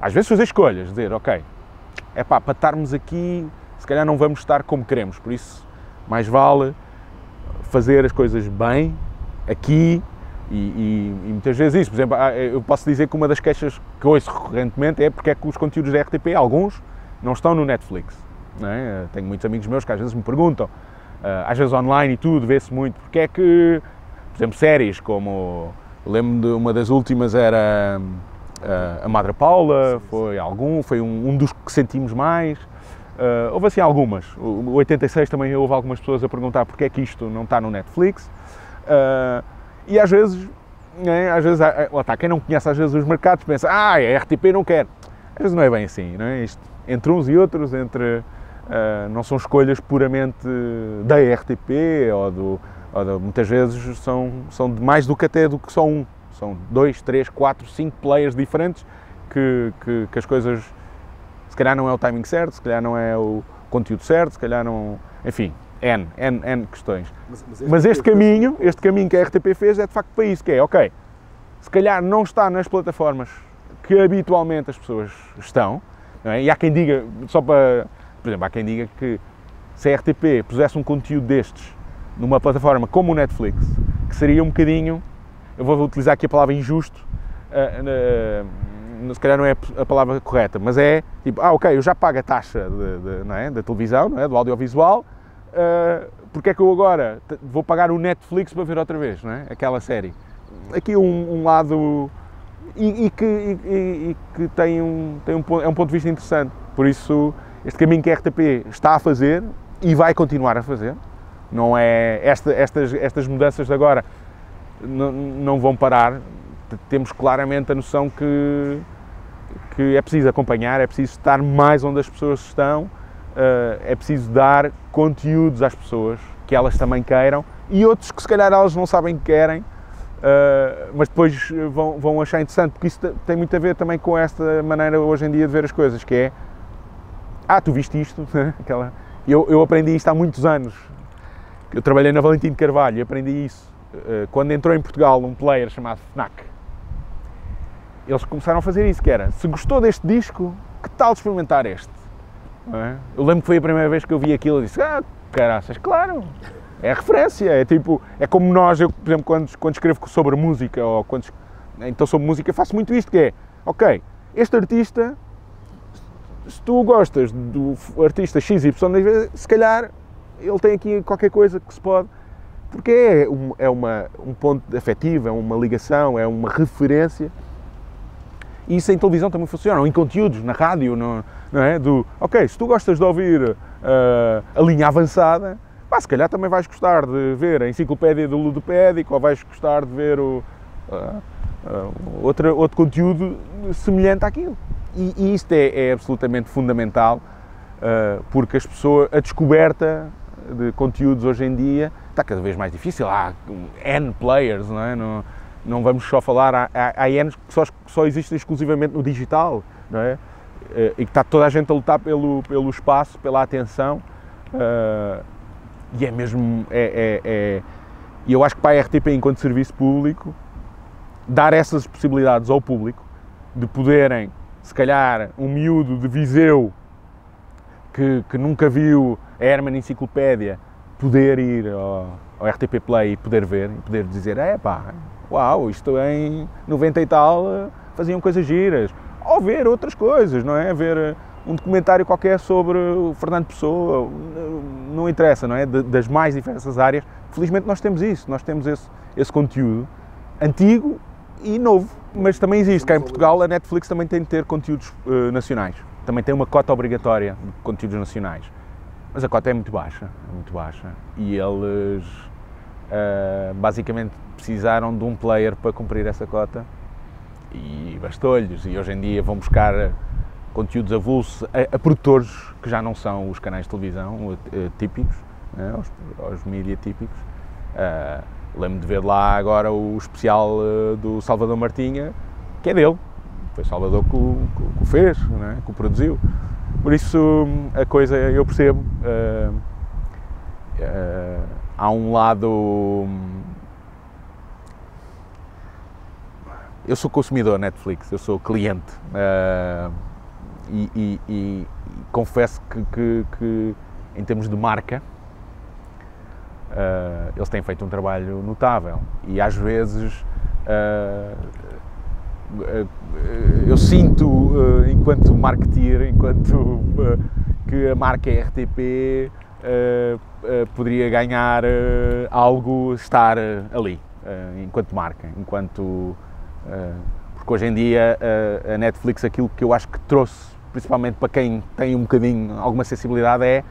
às vezes fazer escolhas, dizer, ok, é pá, para estarmos aqui, se calhar não vamos estar como queremos, por isso mais vale fazer as coisas bem, aqui, e muitas vezes isso. Por exemplo, eu posso dizer que uma das queixas que ouço recorrentemente é porque é que os conteúdos da RTP, alguns, não estão no Netflix. Não é? Tenho muitos amigos meus que às vezes me perguntam, às vezes online e tudo, vê-se muito, porque é que, por exemplo, séries como, eu lembro de uma das últimas era a Madre Paula, foi um dos que sentimos mais. Houve assim algumas, o 86 também houve algumas pessoas a perguntar porque é que isto não está no Netflix, e às vezes, lá está, quem não conhece às vezes os mercados pensa, a RTP não quer, às vezes não é bem assim, não é? Isto, entre uns e outros, não são escolhas puramente da RTP, muitas vezes são de mais do que até do que só um, são 2, 3, 4, 5 players diferentes que as coisas, se calhar não é o timing certo, se calhar não é o conteúdo certo, se calhar não... Enfim, N questões. Mas este caminho que a RTP fez é de facto para isso, que é, ok, se calhar não está nas plataformas que habitualmente as pessoas estão, não é? E há quem diga, por exemplo, há quem diga que se a RTP pusesse um conteúdo destes numa plataforma como o Netflix, que seria um bocadinho, eu vou utilizar aqui a palavra injusto, se calhar não é a palavra correta, mas é tipo, ok, eu já pago a taxa não é, da televisão, não é, do audiovisual, porque é que eu agora vou pagar o Netflix para ver outra vez, não é, aquela série? Aqui um lado e que tem é um ponto de vista interessante, por isso este caminho que a RTP está a fazer e vai continuar a fazer, não é, estas mudanças de agora não vão parar, temos claramente a noção que é preciso acompanhar, é preciso estar mais onde as pessoas estão, é preciso dar conteúdos às pessoas que elas também queiram e outros que se calhar elas não sabem que querem, mas depois vão achar interessante, porque isso tem muito a ver também com esta maneira hoje em dia de ver as coisas, que é, tu viste isto? Eu aprendi isto há muitos anos, eu trabalhei na Valentim de Carvalho e aprendi isso, quando entrou em Portugal um player chamado Fnac. Eles começaram a fazer isso, que era, se gostou deste disco, que tal experimentar este? Não é? Eu lembro que foi a primeira vez que eu vi aquilo e disse, caraças, claro, é a referência, é tipo, é como nós, eu, por exemplo, quando escrevo sobre música, ou então sobre música, faço muito isto, que é, ok, este artista, se tu gostas do artista XY, se calhar ele tem aqui qualquer coisa que se pode, porque é um ponto afetivo, é uma ligação, é uma referência. E isso em televisão também funciona, ou em conteúdos, na rádio, não é? Ok, se tu gostas de ouvir a linha avançada, se calhar também vais gostar de ver a enciclopédia do Ludopédico, ou vais gostar de ver outro conteúdo semelhante àquilo. E isto é absolutamente fundamental, porque a descoberta de conteúdos hoje em dia está cada vez mais difícil. Há N players, não é? Não vamos só falar, há N que só existem exclusivamente no digital, não é? E que está toda a gente a lutar pelo espaço, pela atenção, e é mesmo, e eu acho que para a RTP, enquanto serviço público, dar essas possibilidades ao público, de poderem, se calhar, um miúdo de Viseu, que nunca viu a Herman Enciclopédia, poder ir ao RTP Play e poder ver, e poder dizer, uau, isto em 90 e tal faziam coisas giras, ou ver outras coisas, não é? Ver um documentário qualquer sobre o Fernando Pessoa, não interessa, não é? Das mais diversas áreas, felizmente nós temos isso, nós temos esse conteúdo antigo e novo, mas também existe, cá em Portugal a Netflix também tem de ter conteúdos nacionais, também tem uma cota obrigatória de conteúdos nacionais, mas a cota é muito baixa, e eles basicamente precisaram de um player para cumprir essa cota e bastou-lhes, e hoje em dia vão buscar conteúdos avulsos a produtores que já não são os canais de televisão típicos, né, os mídia típicos. Lembro de ver lá agora o especial do Salvador Martinha, que é dele, foi o Salvador que o fez, né, que o produziu, por isso a coisa, eu percebo, há um lado eu sou consumidor Netflix, eu sou cliente e confesso que em termos de marca eles têm feito um trabalho notável e às vezes eu sinto enquanto marketeer, que a marca RTP poderia ganhar algo estar ali enquanto marca, porque hoje em dia a Netflix, aquilo que eu acho que trouxe, principalmente para quem tem um bocadinho, alguma sensibilidade, é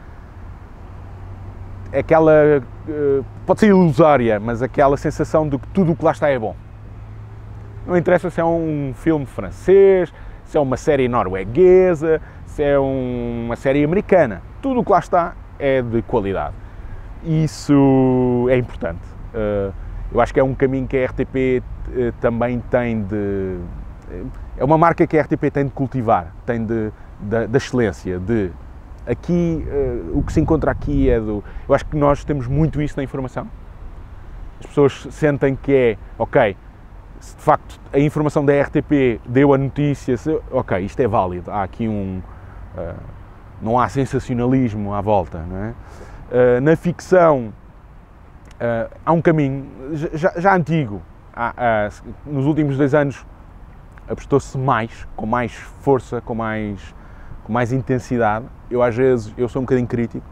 aquela, pode ser ilusória, mas aquela sensação de que tudo o que lá está é bom. Não interessa se é um filme francês, se é uma série norueguesa, se é uma série americana, tudo o que lá está é de qualidade. Isso é importante. Eu acho que é um caminho que a RTP também tem de... É uma marca que a RTP tem de cultivar, tem da excelência, aqui, o que se encontra aqui é do... Eu acho que nós temos muito isso na informação. As pessoas sentem que é, ok, se de facto a informação da RTP deu a notícia, ok, isto é válido, há aqui não há sensacionalismo à volta, não é? Na ficção há um caminho já antigo, nos últimos 2 anos apostou-se mais, com mais força, com mais intensidade. Eu às vezes, eu sou um bocadinho crítico,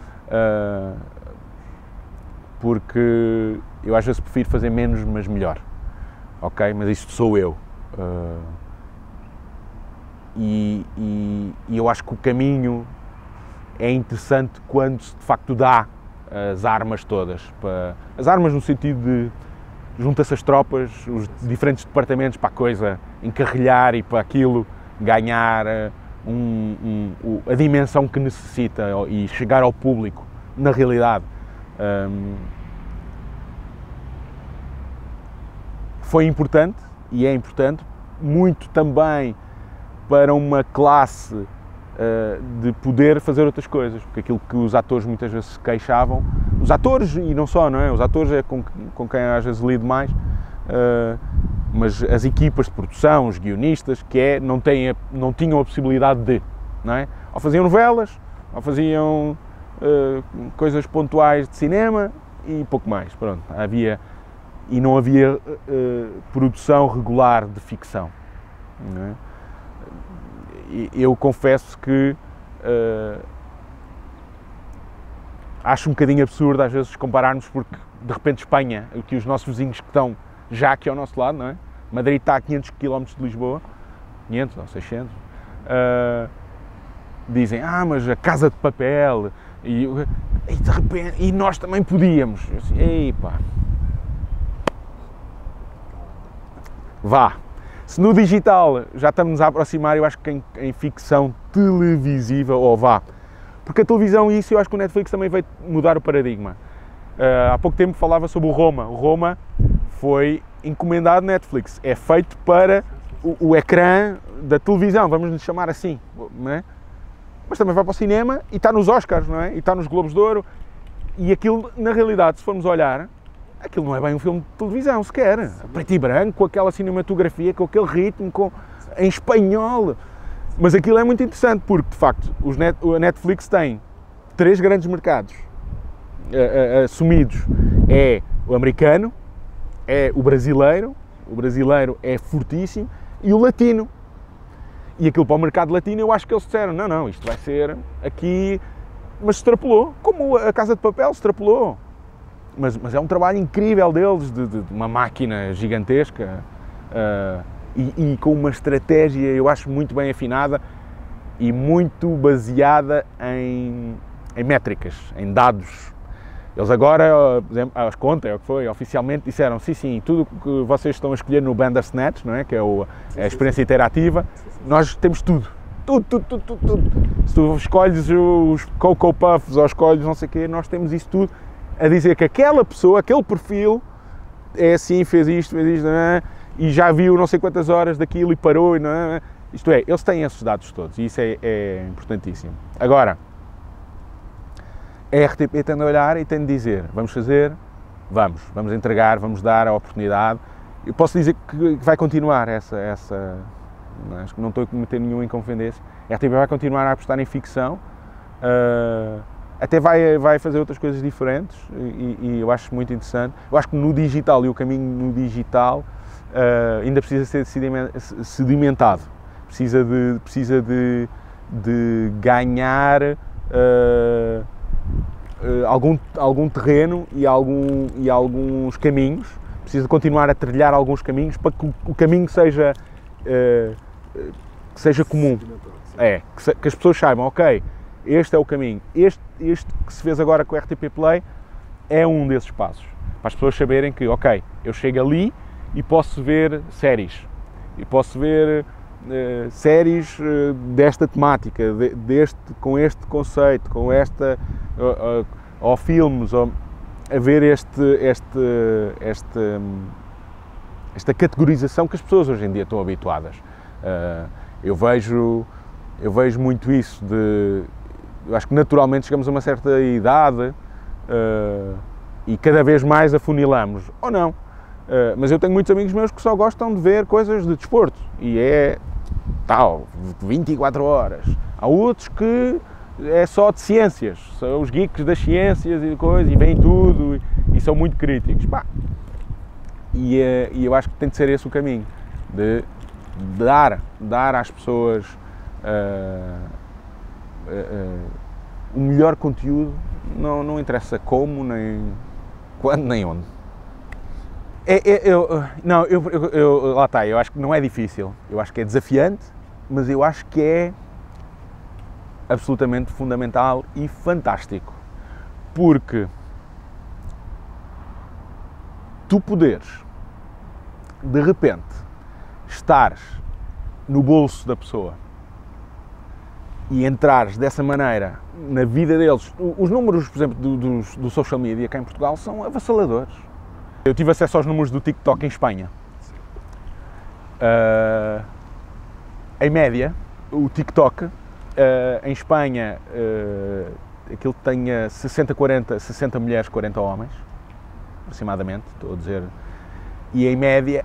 porque eu às vezes prefiro fazer menos, mas melhor, ok? Mas isto sou eu. E eu acho que o caminho é interessante quando se de facto dá as armas todas. As armas no sentido de junta-se as tropas, os diferentes departamentos para a coisa encarrilhar e para aquilo ganhar a dimensão que necessita e chegar ao público, na realidade. Foi importante e é importante, muito também para uma classe de poder fazer outras coisas, porque aquilo que os atores muitas vezes se queixavam, os atores e não só, não é? Os atores é com quem às vezes lido mais, mas as equipas de produção, os guionistas, não tinham a possibilidade de, não é? Ou faziam novelas, ou faziam coisas pontuais de cinema e pouco mais, pronto, não havia produção regular de ficção, não é? Eu confesso que acho um bocadinho absurdo às vezes compararmos, porque de repente Espanha, que os nossos vizinhos que estão já aqui ao nosso lado, não é? Madrid está a 500 km de Lisboa, 500 ou 600, dizem, mas a Casa de Papel, e de repente, e nós também podíamos. Eu assim, ei pá, vá. Se no digital já estamos a aproximar, eu acho que em ficção televisiva, porque a televisão, isso eu acho que o Netflix também veio mudar o paradigma. Há pouco tempo falava sobre o Roma. O Roma foi encomendado Netflix, é feito para o ecrã da televisão, vamos lhe chamar assim, não é? Mas também vai para o cinema e está nos Oscars, não é? E está nos Globos de Ouro, e aquilo, na realidade, se formos olhar, aquilo não é bem um filme de televisão sequer, preto e branco, com aquela cinematografia, com aquele ritmo, em espanhol. Mas aquilo é muito interessante porque, de facto, a Netflix tem 3 grandes mercados assumidos. É o americano, é o brasileiro é fortíssimo, e o latino. E aquilo para o mercado latino, eu acho que eles disseram, não, isto vai ser aqui, mas extrapolou, como a Casa de Papel extrapolou. Mas é um trabalho incrível deles, de uma máquina gigantesca e com uma estratégia, eu acho, muito bem afinada e muito baseada em métricas, em dados. Eles agora, por exemplo, às contas, é o que foi, oficialmente disseram, sim, tudo que vocês estão a escolher no Bandersnatch, não é? Que é a experiência interativa, nós temos tudo. Tudo. Se tu escolhes os Cocoa Puffs ou escolhes não sei o quê, nós temos isso tudo. A dizer que aquela pessoa, aquele perfil, é assim, fez isto, não é? E já viu não sei quantas horas daquilo e parou, não é? Isto é, eles têm esses dados todos e isso é importantíssimo. Agora, a RTP tem de olhar e tem de dizer, vamos fazer, vamos entregar, vamos dar a oportunidade eu posso dizer que vai continuar acho que não estou a cometer nenhuma inconfidência. A RTP vai continuar a apostar em ficção, até vai fazer outras coisas diferentes e eu acho muito interessante. Eu acho que no digital e o caminho no digital ainda precisa ser sedimentado, precisa de ganhar algum terreno e alguns caminhos, precisa de continuar a trilhar alguns caminhos para que o caminho seja comum, que as pessoas saibam, ok, este é o caminho, este que se fez agora com o RTP Play é um desses passos, para as pessoas saberem que, ok, eu chego ali e posso ver séries, e posso ver séries desta temática, com este conceito, com esta, ou filmes, ou a ver esta categorização que as pessoas hoje em dia estão habituadas. Eu vejo muito isso eu acho que naturalmente chegamos a uma certa idade e cada vez mais afunilamos, ou não, mas eu tenho muitos amigos meus que só gostam de ver coisas de desporto e é tal, 24 horas. Há outros que é só de ciências, são os geeks das ciências e coisas, e veem tudo e são muito críticos. E eu acho que tem de ser esse o caminho, de dar às pessoas o melhor conteúdo, não interessa como, nem quando, nem onde. Lá está, eu acho que não é difícil, eu acho que é desafiante, mas eu acho que é absolutamente fundamental e fantástico, porque tu poderes, de repente, estares no bolso da pessoa e entrares dessa maneira na vida deles. Os números, por exemplo, do social media cá em Portugal são avassaladores. Eu tive acesso aos números do TikTok em Espanha. Em média, o TikTok em Espanha, aquilo tem 60 mulheres, 40 homens, aproximadamente, estou a dizer. E em média,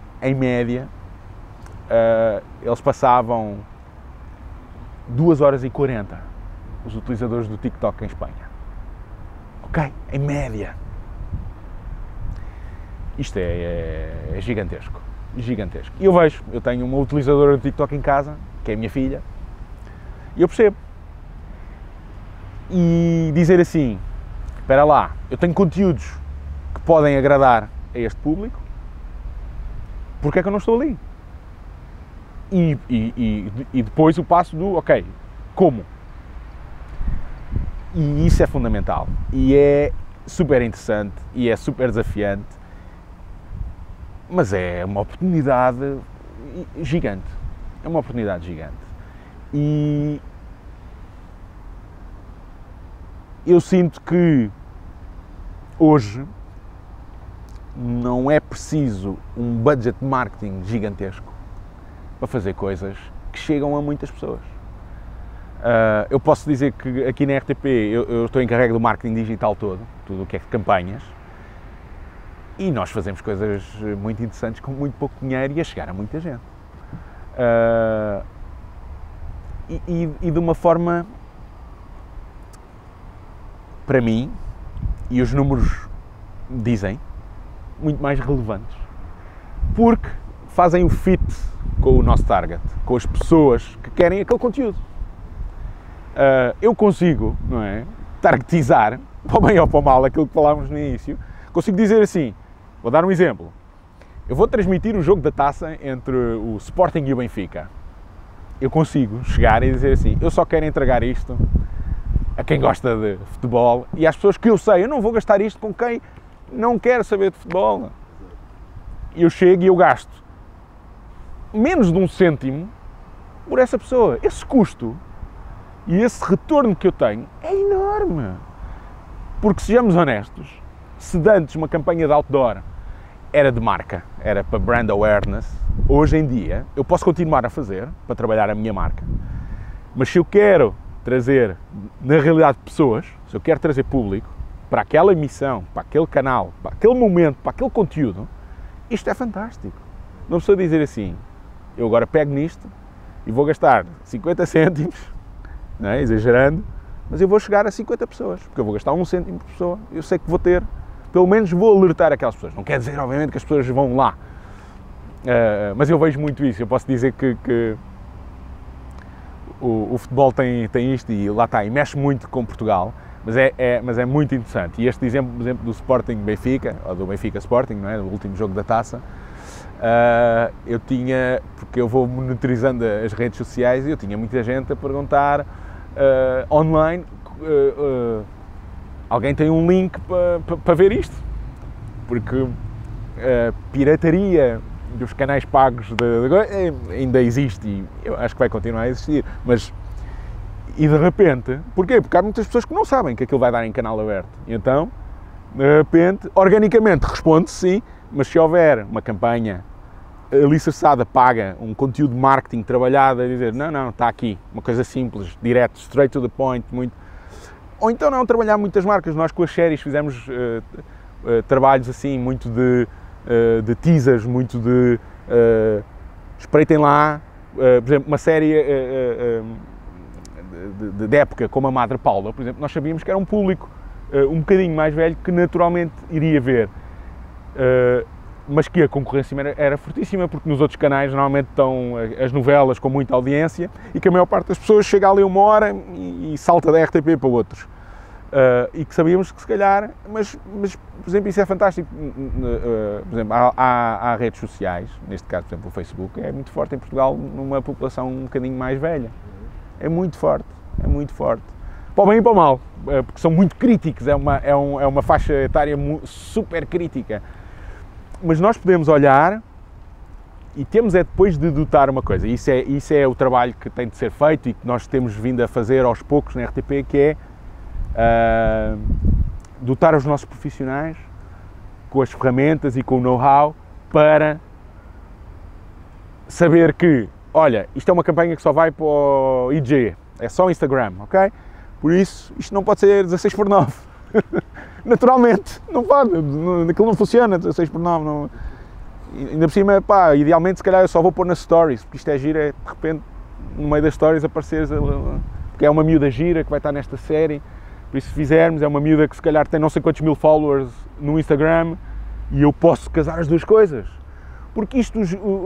eles passavam 2 horas e 40, os utilizadores do TikTok em Espanha. Ok? Em média. Isto é gigantesco. Gigantesco. E eu tenho uma utilizadora do TikTok em casa, que é a minha filha, e eu percebo. E dizer assim, espera lá, eu tenho conteúdos que podem agradar a este público, porque é que eu não estou ali? E depois o passo do, ok, como? E isso é fundamental. E é super interessante, e é super desafiante, mas é uma oportunidade gigante. É uma oportunidade gigante. E eu sinto que hoje não é preciso um budget de marketing gigantesco para fazer coisas que chegam a muitas pessoas. Eu posso dizer que aqui na RTP eu estou encarregue do marketing digital todo, tudo o que é de campanhas, e nós fazemos coisas muito interessantes com muito pouco dinheiro e a chegar a muita gente. E de uma forma, para mim, e os números dizem, muito mais relevantes, porque fazem o fit com o nosso target, com as pessoas que querem aquele conteúdo. Eu consigo, não é, targetizar, para o bem ou para o mal, aquilo que falámos no início, consigo dizer assim, vou dar um exemplo, eu vou transmitir o jogo da taça entre o Sporting e o Benfica. Eu consigo chegar e dizer assim, eu só quero entregar isto a quem gosta de futebol e às pessoas que eu sei, eu não vou gastar isto com quem não quer saber de futebol. Eu chego e eu gasto menos de 1 cêntimo por essa pessoa. Esse custo e esse retorno que eu tenho é enorme. Porque, sejamos honestos, se antes uma campanha de outdoor era de marca, era para brand awareness, hoje em dia eu posso continuar a fazer para trabalhar a minha marca, mas se eu quero trazer, na realidade, pessoas, se eu quero trazer público para aquela emissão, para aquele canal, para aquele momento, para aquele conteúdo, isto é fantástico. Uma pessoa dizer assim, eu agora pego nisto e vou gastar 50 cêntimos, não é? Exagerando, mas eu vou chegar a 50 pessoas, porque eu vou gastar 1 cêntimo por pessoa, eu sei que vou ter, pelo menos vou alertar aquelas pessoas. Não quer dizer, obviamente, que as pessoas vão lá, mas eu vejo muito isso. Eu posso dizer que o futebol tem isto e lá está, e mexe muito com Portugal, mas é muito interessante. E este exemplo, por exemplo, do Sporting Benfica, ou do Benfica Sporting, não é? Do último jogo da taça, eu tinha, porque eu vou monitorizando as redes sociais, e eu tinha muita gente a perguntar online, alguém tem um link para ver isto? Porque a pirataria dos canais pagos ainda existe e eu acho que vai continuar a existir, mas e de repente, porquê? Porque há muitas pessoas que não sabem que aquilo vai dar em canal aberto, e então, de repente, organicamente responde-se sim, mas se houver uma campanha alicerçada, paga, um conteúdo de marketing trabalhado a dizer, não, está aqui, uma coisa simples, direto, straight to the point, muito... Ou então não, trabalhar muitas marcas. Nós com as séries fizemos trabalhos assim, muito de teasers, muito de espreitem lá, por exemplo, uma série de época como a Madre Paula, por exemplo, nós sabíamos que era um público um bocadinho mais velho que naturalmente iria ver, mas que a concorrência era fortíssima, porque nos outros canais normalmente estão as novelas com muita audiência e que a maior parte das pessoas chega ali 1 hora e salta da RTP para outros. E que sabíamos que se calhar, mas por exemplo, isso é fantástico. Por exemplo, há redes sociais, neste caso, por exemplo, o Facebook, é muito forte em Portugal numa população um bocadinho mais velha. É muito forte, Para o bem e para o mal, porque são muito críticos, é uma faixa etária super crítica. Mas nós podemos olhar e temos depois de dotar uma coisa, isso é o trabalho que tem de ser feito e que nós temos vindo a fazer aos poucos na RTP, que é dotar os nossos profissionais com as ferramentas e com o know-how para saber que, olha, isto é uma campanha que só vai para o IG, é só o Instagram, ok? Por isso, isto não pode ser 16:9. Naturalmente, não pode, aquilo não funciona, 16:9, não. Ainda por cima, pá, idealmente se calhar eu só vou pôr nas stories, porque isto é gira, de repente, no meio das stories aparecer, porque é uma miúda gira que vai estar nesta série, por isso se fizermos, é uma miúda que se calhar tem não sei quantos mil followers no Instagram e eu posso casar as duas coisas, porque isto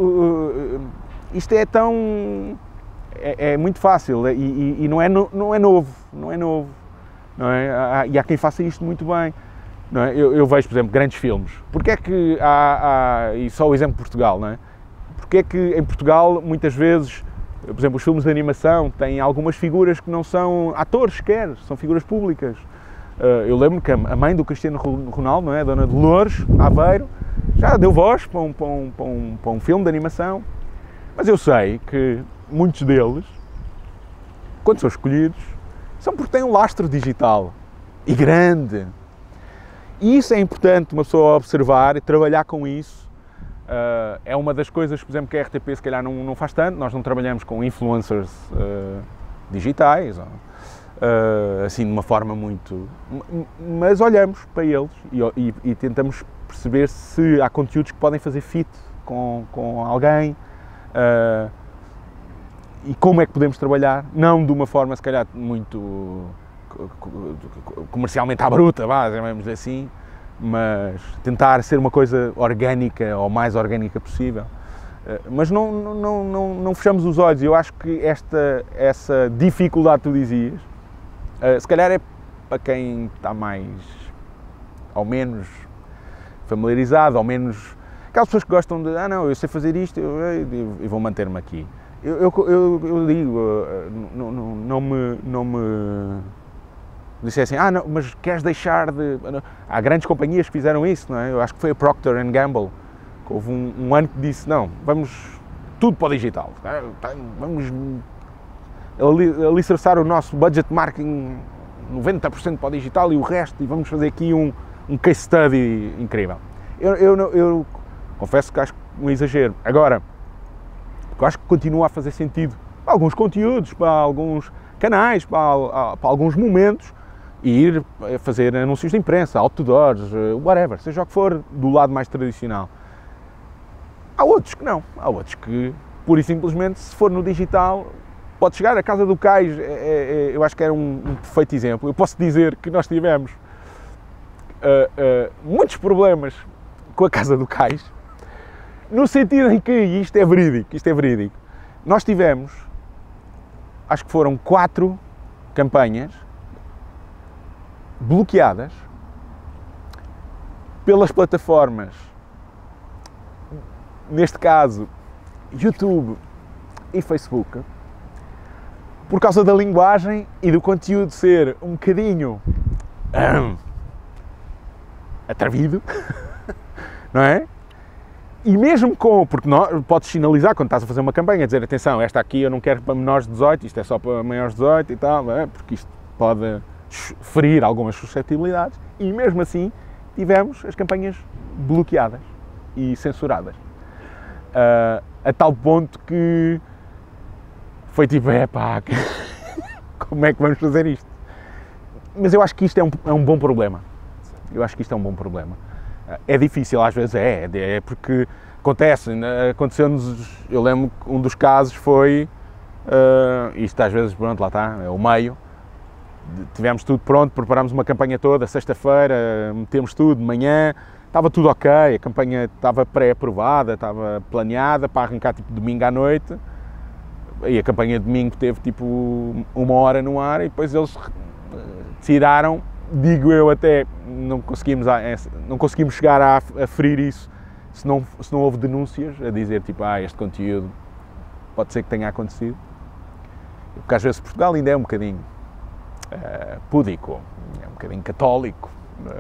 é tão... é muito fácil e não é novo. Não é? E há quem faça isto muito bem. Não é? Eu vejo, por exemplo, grandes filmes. Porque é que e só o exemplo de Portugal, não é? Porque é que em Portugal, muitas vezes, por exemplo, os filmes de animação têm algumas figuras que não são atores sequer, são figuras públicas. Eu lembro que a mãe do Cristiano Ronaldo, não é? A Dona Dolores Aveiro, já deu voz para um filme de animação. Mas eu sei que muitos deles, quando são escolhidos, são porque têm um lastro digital e grande. E isso é importante uma pessoa observar e trabalhar com isso. É uma das coisas, por exemplo, que a RTP se calhar não faz tanto. Nós não trabalhamos com influencers digitais, assim de uma forma muito... Mas olhamos para eles e tentamos perceber se há conteúdos que podem fazer fit com alguém. E como é que podemos trabalhar, não de uma forma se calhar muito comercialmente à bruta, vamos dizer assim, mas tentar ser uma coisa orgânica, ou mais orgânica possível. Mas não fechamos os olhos. Eu acho que essa dificuldade que tu dizias, se calhar é para quem está mais, ou menos familiarizado, ou menos... Aquelas pessoas que gostam de, não, eu sei fazer isto, eu vou manter-me aqui. Eu digo, não me dissessem, não, mas queres deixar de... Há grandes companhias que fizeram isso, não é? Eu acho que foi a Procter & Gamble, que houve um ano que disse, não, vamos tudo para o digital, vamos alicerçar o nosso budget marketing 90% para o digital e o resto, e vamos fazer aqui um case study incrível. Eu confesso que acho um exagero. Agora, eu acho que continua a fazer sentido para alguns conteúdos, para alguns canais, para alguns momentos, e ir fazer anúncios de imprensa, outdoors, whatever, seja o que for, do lado mais tradicional. Há outros que não, há outros que, pura e simplesmente, se for no digital, pode chegar. A Casa do Cais, eu acho que era um perfeito exemplo. Eu posso dizer que nós tivemos muitos problemas com a Casa do Cais, no sentido em que, isto é verídico, nós tivemos, acho que foram 4 campanhas bloqueadas pelas plataformas, neste caso YouTube e Facebook, por causa da linguagem e do conteúdo ser um bocadinho atrevido, não é? E mesmo porque podes sinalizar quando estás a fazer uma campanha, dizer, atenção, esta aqui eu não quero para menores de 18, isto é só para maiores de 18 e tal, não é? Porque isto pode ferir algumas suscetibilidades, e mesmo assim tivemos as campanhas bloqueadas e censuradas. A tal ponto que foi tipo, como é que vamos fazer isto? Mas eu acho que isto é um bom problema. Eu acho que isto é um bom problema. É difícil, às vezes porque aconteceu-nos, eu lembro que um dos casos foi, isto às vezes, pronto, lá está, é o meio, tivemos tudo pronto, preparámos uma campanha toda, sexta-feira, metemos tudo, de manhã, estava tudo ok, a campanha estava pré-aprovada, estava planeada para arrancar tipo domingo à noite, e a campanha de domingo teve tipo 1 hora no ar, e depois eles tiraram, digo eu até, não conseguimos chegar a ferir isso, se não houve denúncias a dizer tipo, este conteúdo pode ser que tenha acontecido, porque às vezes Portugal ainda é um bocadinho púdico, é um bocadinho católico,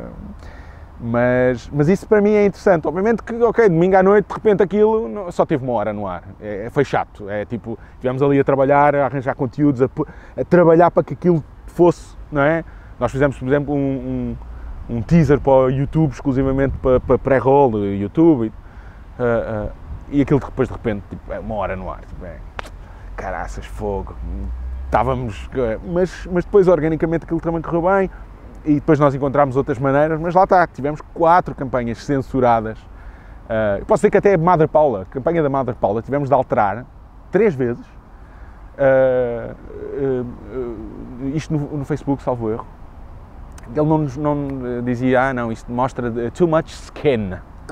mas isso para mim é interessante. Obviamente que, domingo à noite, de repente aquilo só teve 1 hora no ar, foi chato, tipo, estivemos ali a trabalhar, a arranjar conteúdos, a trabalhar para que aquilo fosse, não é? Nós fizemos, por exemplo, um teaser para o YouTube, exclusivamente para pré-roll do YouTube, e aquilo depois, de repente, tipo, 1 hora no ar, tipo, caraças, fogo, estávamos, mas depois, organicamente, aquilo também correu bem, e depois nós encontramos outras maneiras, mas lá está, tivemos 4 campanhas censuradas. Eu posso dizer que até a Madre Paula, a campanha da Madre Paula, tivemos de alterar 3 vezes, isto no Facebook, salvo erro. Ele não dizia, não, isto mostra too much skin.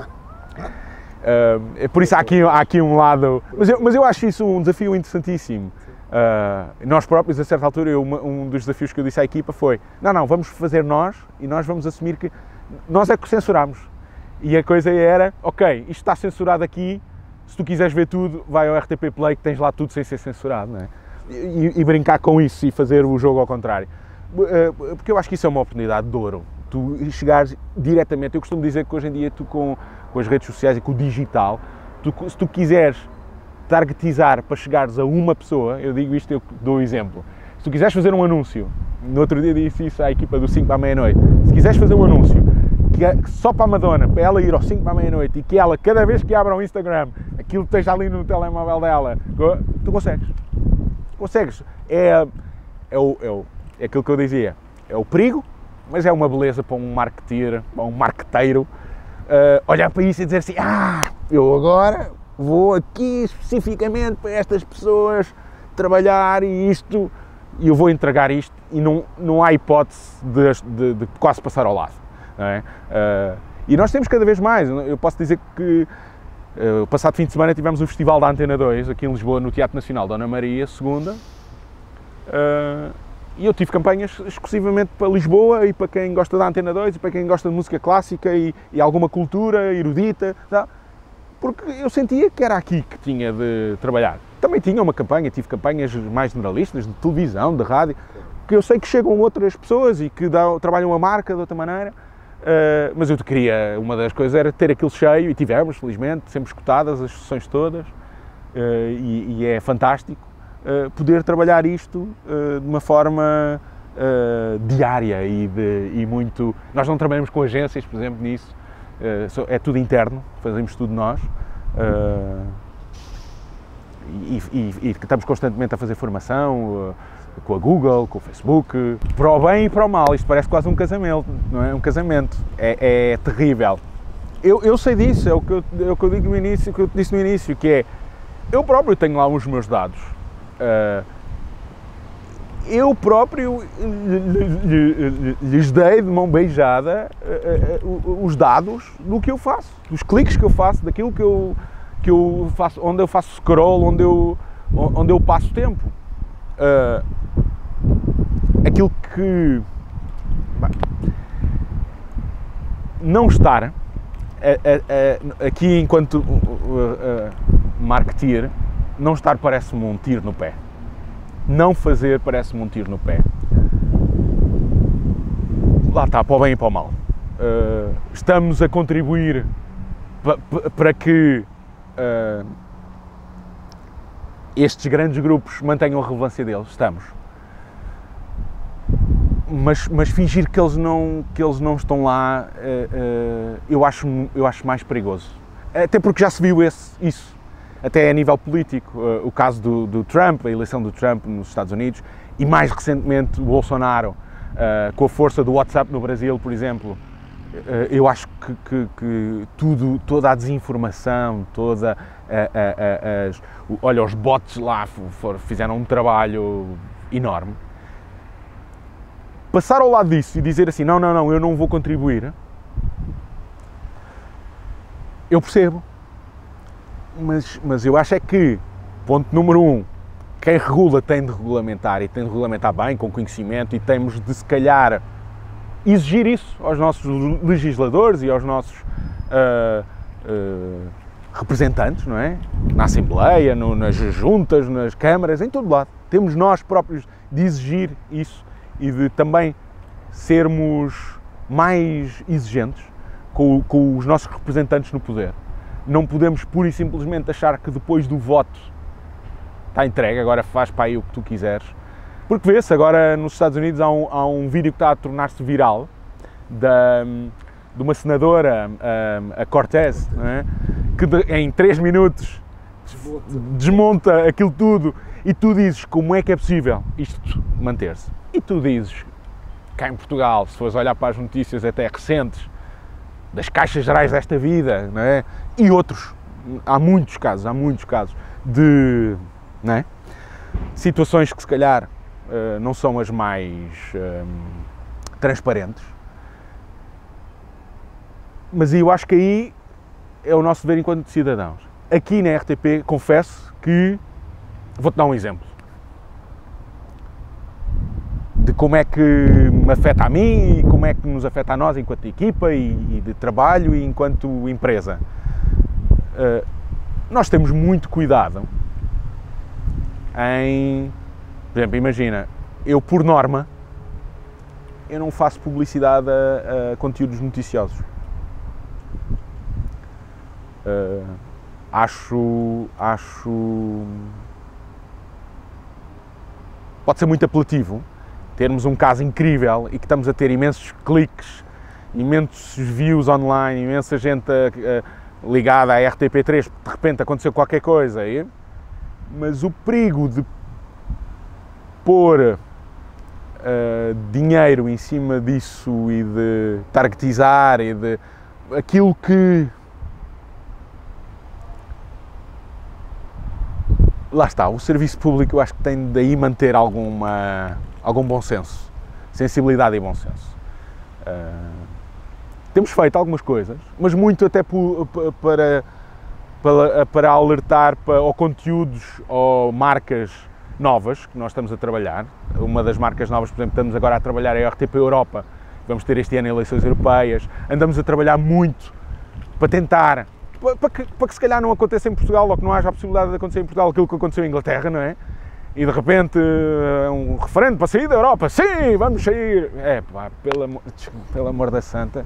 Por isso há aqui um lado, mas eu acho isso um desafio interessantíssimo. Nós próprios, a certa altura, um dos desafios que eu disse à equipa foi, não, vamos fazer nós, e nós vamos assumir que nós é que censurámos. E a coisa era, isto está censurado aqui, se tu quiseres ver tudo, vai ao RTP Play, que tens lá tudo sem ser censurado, não é? E brincar com isso e fazer o jogo ao contrário. Porque eu acho que isso é uma oportunidade de ouro. Tu chegares diretamente, eu costumo dizer que hoje em dia tu com as redes sociais e com o digital, se tu quiseres targetizar para chegares a uma pessoa, eu digo isto, eu dou o exemplo. Se tu quiseres fazer um anúncio, no outro dia disse isso à equipa do 5 para a meia-noite, se quiseres fazer um anúncio que só para a Madonna, para ela ir ao 5 para a meia-noite e que ela, cada vez que abra o Instagram, aquilo esteja ali no telemóvel dela, tu consegues. É aquilo que eu dizia, é o perigo, mas é uma beleza para um marketeer, para um marqueteiro, olhar para isso e dizer assim, eu agora vou aqui especificamente para estas pessoas trabalhar e eu vou entregar isto, e não há hipótese de quase passar ao lado, não é? E nós temos cada vez mais. Eu posso dizer que o passado fim de semana tivemos o Festival da Antena 2 aqui em Lisboa, no Teatro Nacional Dona Maria II, e eu tive campanhas exclusivamente para Lisboa e para quem gosta da Antena 2 e para quem gosta de música clássica e alguma cultura erudita, tá? Porque eu sentia que era aqui que tinha de trabalhar. Também tinha uma campanha, tive campanhas mais generalistas, de televisão, de rádio, que eu sei que chegam outras pessoas e que trabalham a marca de outra maneira, mas eu queria, uma das coisas era ter aquilo cheio, e tivemos, felizmente, sempre escutadas as sessões todas, e é fantástico poder trabalhar isto de uma forma diária e muito... Nós não trabalhamos com agências, por exemplo, nisso, é tudo interno, fazemos tudo nós, e estamos constantemente a fazer formação com a Google, com o Facebook, para o bem e para o mal. Isto parece quase um casamento, não é? Um casamento. É terrível. Eu sei disso, é o que eu digo no início, o que eu disse no início, que é, eu próprio tenho lá os meus dados. Eu próprio lhes dei de mão beijada os dados do que eu faço, dos cliques que eu faço, daquilo que eu faço, onde eu faço scroll, onde eu passo tempo. Aquilo que... Bem, não estar aqui enquanto marketeer, não estar parece-me um tiro no pé. Não fazer parece-me um tiro no pé. Lá está, para o bem e para o mal. Estamos a contribuir para que estes grandes grupos mantenham a relevância deles, estamos. Mas fingir que eles não estão lá, eu acho mais perigoso. Até porque já se viu isso, até a nível político, o caso do Trump, a eleição do Trump nos Estados Unidos, e mais recentemente o Bolsonaro, com a força do WhatsApp no Brasil, por exemplo. Eu acho que toda a desinformação, olha, os bots lá fizeram um trabalho enorme. Passar ao lado disso e dizer assim, não, eu não vou contribuir, eu percebo. Mas eu acho é que, ponto número 1, quem regula tem de regulamentar e tem de regulamentar bem, com conhecimento, e temos de, se calhar, exigir isso aos nossos legisladores e aos nossos representantes, não é? Na Assembleia, nas juntas, nas câmaras, em todo lado. Temos nós próprios de exigir isso e de também sermos mais exigentes com os nossos representantes no poder. Não podemos pura e simplesmente achar que depois do voto está entregue, agora faz para aí o que tu quiseres. Porque vê-se agora nos Estados Unidos há um vídeo que está a tornar-se viral de uma senadora, a Cortez, não é? Que em 3 minutos desmonta aquilo tudo e tu dizes como é que é possível isto manter-se. E tu dizes, cá em Portugal, se fores olhar para as notícias até recentes, das caixas gerais desta vida, não é? E outros, há muitos casos de, não é? Situações que se calhar não são as mais transparentes, mas eu acho que aí é o nosso dever enquanto cidadãos. Aqui na RTP, confesso que, vou-te dar um exemplo de como é que me afeta a mim e como é que nos afeta a nós enquanto equipa e de trabalho e enquanto empresa. Nós temos muito cuidado em, por exemplo, imagina, eu por norma, eu não faço publicidade a conteúdos noticiosos. Acho pode ser muito apelativo termos um caso incrível e que estamos a ter imensos cliques, imensos views online, imensa gente ligada à RTP3, de repente aconteceu qualquer coisa, mas o perigo de pôr dinheiro em cima disso e de targetizar e de aquilo que... Lá está, o serviço público eu acho que tem de aí manter algum bom senso, sensibilidade e bom senso. Temos feito algumas coisas, mas muito até para alertar ou conteúdos ou marcas novas que nós estamos a trabalhar. Uma das marcas novas, por exemplo, estamos agora a trabalhar é a RTP Europa, vamos ter este ano eleições europeias, andamos a trabalhar muito para tentar, para que se calhar não aconteça em Portugal, ou que não haja a possibilidade de acontecer em Portugal aquilo que aconteceu em Inglaterra, não é? E de repente um referendo para sair da Europa, sim, vamos sair, pá, pelo amor da santa,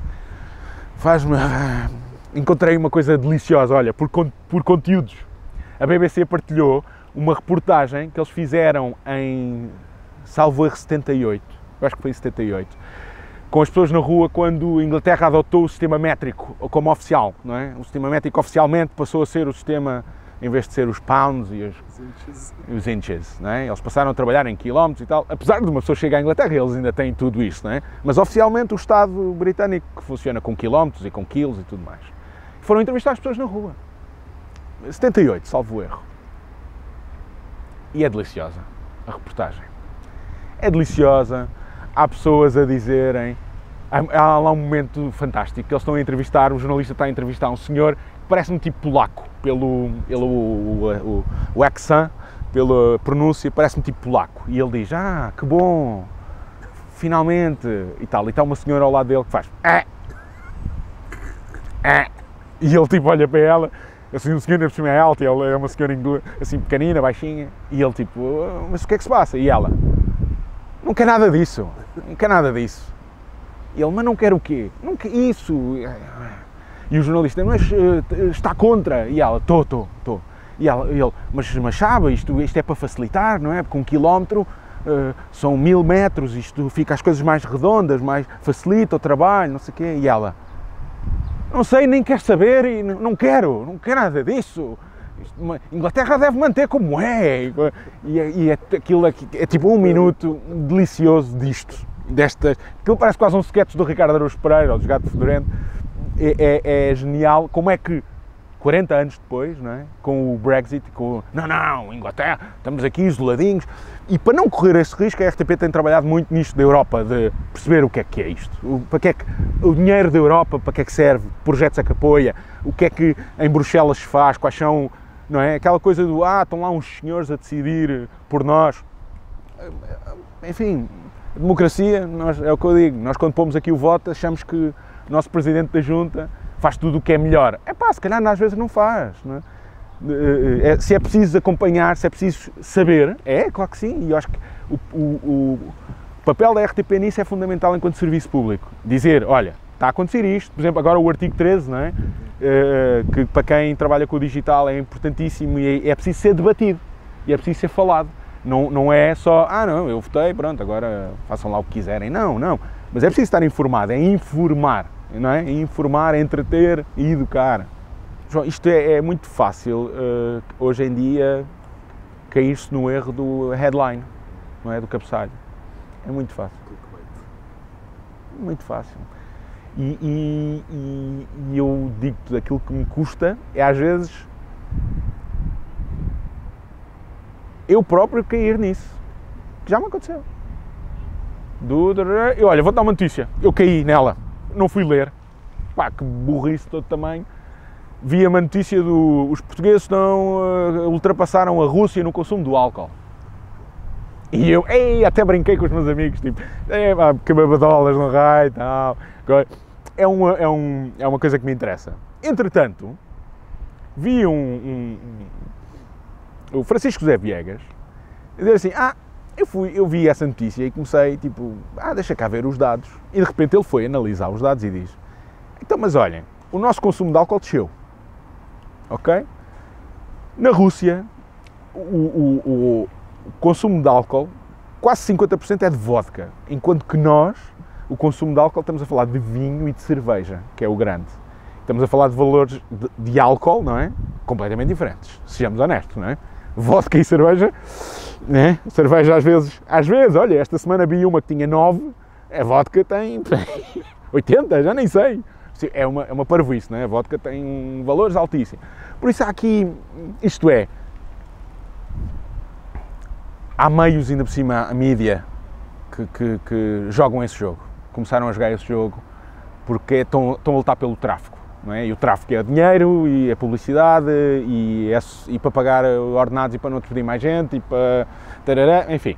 encontrei uma coisa deliciosa, olha, por conteúdos. A BBC partilhou uma reportagem que eles fizeram em, salvo erro, 78, eu acho que foi em 78, com as pessoas na rua quando a Inglaterra adotou o sistema métrico como oficial, não é? O sistema métrico oficialmente passou a ser o sistema, em vez de ser os pounds e os inches, não é? Eles passaram a trabalhar em quilómetros e tal, apesar de uma pessoa chegar à Inglaterra, eles ainda têm tudo isto, não é? Mas oficialmente o Estado britânico funciona com quilómetros e com quilos e tudo mais. foram entrevistar as pessoas na rua. 78, salvo erro. E é deliciosa a reportagem. É deliciosa, há pessoas a dizerem, há lá um momento fantástico, que eles estão a entrevistar, o jornalista está a entrevistar um senhor que parece um tipo polaco, pelo o accent, pela pronúncia, parece um tipo polaco. E ele diz, que bom, finalmente, e tal. E está uma senhora ao lado dele que faz, e ele tipo olha para ela, assim, o senhor por cima é alto, e ela é uma senhora assim pequenina, baixinha, e ele tipo, mas o que é que se passa? E ela, não quer nada disso, não quer nada disso. E ele, mas não quer o quê? Não quer isso. E o jornalista, mas está contra. E ela, estou. E ele, mas sabe, isto é para facilitar, não é? Porque 1 quilómetro são 1000 metros, isto fica as coisas mais redondas, mais facilita o trabalho, não sei o quê. E ela, não sei, nem quer saber e não quero nada disso. Inglaterra deve manter como é. E aquilo é tipo 1 minuto delicioso disto. Aquilo parece quase um sketch do Ricardo Araújo Pereira, ou dos Gato Fedorento. É genial como é que 40 anos depois, não é? Com o Brexit, não, Inglaterra, estamos aqui isoladinhos, e para não correr esse risco, a RTP tem trabalhado muito nisto da Europa, de perceber o que é isto, para que é que o dinheiro da Europa, para que é que serve, projetos a que apoia, o que é que em Bruxelas se faz, quais são, não é? Aquela coisa do, estão lá uns senhores a decidir por nós, enfim, a democracia, é o que eu digo, nós quando pomos aqui o voto achamos que o nosso Presidente da Junta faz tudo o que é melhor. Se calhar às vezes não faz. Não é? Se é preciso acompanhar, se é preciso saber, claro que sim. E eu acho que o papel da RTP nisso é fundamental enquanto serviço público. Dizer, olha, está a acontecer isto. Por exemplo, agora o artigo 13, não é? Que para quem trabalha com o digital é importantíssimo e é preciso ser debatido. E é preciso ser falado. Não é só, não, eu votei, pronto, agora façam lá o que quiserem. Não. Mas é preciso estar informado, é informar. Não é? Informar, entreter e educar. João, isto é muito fácil hoje em dia cair-se no erro do headline, não é? Do cabeçalho. É muito fácil. Muito fácil. E eu digo-te, aquilo que me custa é às vezes eu próprio cair nisso. Que já me aconteceu. E olha, vou dar uma notícia. Eu caí nela. Não fui ler, que burrice de todo tamanho. Vi uma notícia os portugueses ultrapassaram a Rússia no consumo do álcool. E eu, até brinquei com os meus amigos, tipo, que babadolas no raio e tal. É uma coisa que me interessa. Entretanto, vi o Francisco José Viegas dizer assim, eu vi essa notícia e comecei, tipo, deixa cá ver os dados. E de repente ele foi analisar os dados e diz, então, mas olhem, o nosso consumo de álcool desceu, ok? Na Rússia, o consumo de álcool, quase 50% é de vodka, enquanto que nós, o consumo de álcool, estamos a falar de vinho e de cerveja, que é o grande. Estamos a falar de valores de álcool, não é? Completamente diferentes, sejamos honestos, não é? Vodka e cerveja, né? Cerveja às vezes, olha, esta semana vi uma que tinha 9, a vodka tem 80, já nem sei. É uma parvoíce, né? A vodka tem valores altíssimos. Por isso há aqui, há meios ainda por cima, a mídia, que jogam esse jogo. Começaram a jogar esse jogo porque estão a lutar pelo tráfico. Não é? E o tráfico é dinheiro, e é publicidade, e para pagar ordenados e para não despedir mais gente, e para... Tarará, enfim.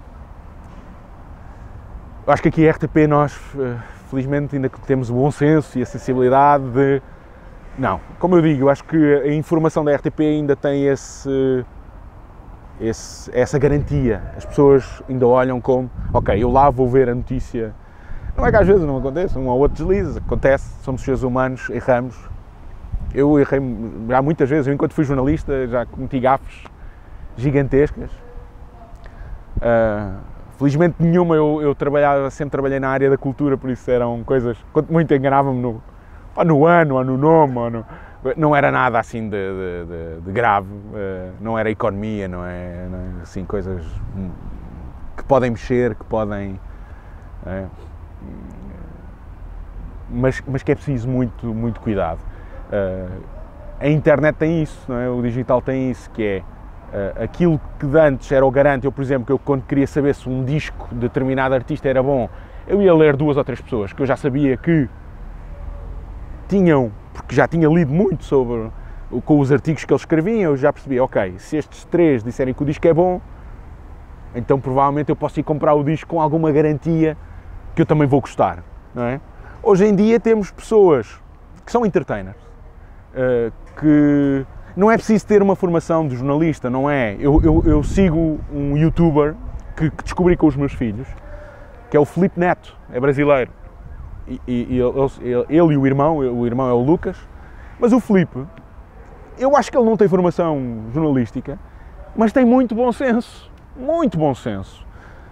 Eu acho que aqui a RTP nós, felizmente, ainda temos o bom senso e a sensibilidade de... Não, como eu digo, eu acho que a informação da RTP ainda tem essa garantia. As pessoas ainda olham como, ok, eu lá vou ver a notícia. Não é que às vezes não acontece, um ou outro deslize, acontece, somos seres humanos, erramos. Eu errei já muitas vezes, eu enquanto fui jornalista já cometi gafes gigantescas. Felizmente nenhuma, eu sempre trabalhei na área da cultura, por isso eram coisas, quanto muito enganava-me no ano, ou no nome, não era nada assim de grave, não era economia, não é assim coisas que podem mexer, que podem... mas que é preciso muito cuidado. A internet tem isso, não é? O digital tem isso, que é aquilo que de antes era o garante. Eu, por exemplo, que eu quando queria saber se um disco de determinado artista era bom, eu ia ler 2 ou 3 pessoas que eu já sabia que tinham, porque já tinha lido muito sobre, com os artigos que eles escreviam, eu já percebia, ok, se estes 3 disserem que o disco é bom, então provavelmente eu posso ir comprar o disco com alguma garantia que eu também vou gostar, não é? Hoje em dia temos pessoas que são entertainers, que não é preciso ter uma formação de jornalista, não é? Eu sigo um youtuber que descobri com os meus filhos, que é o Filipe Neto, é brasileiro. E ele e o irmão é o Lucas, mas o Filipe, eu acho que ele não tem formação jornalística, mas tem muito bom senso, muito bom senso.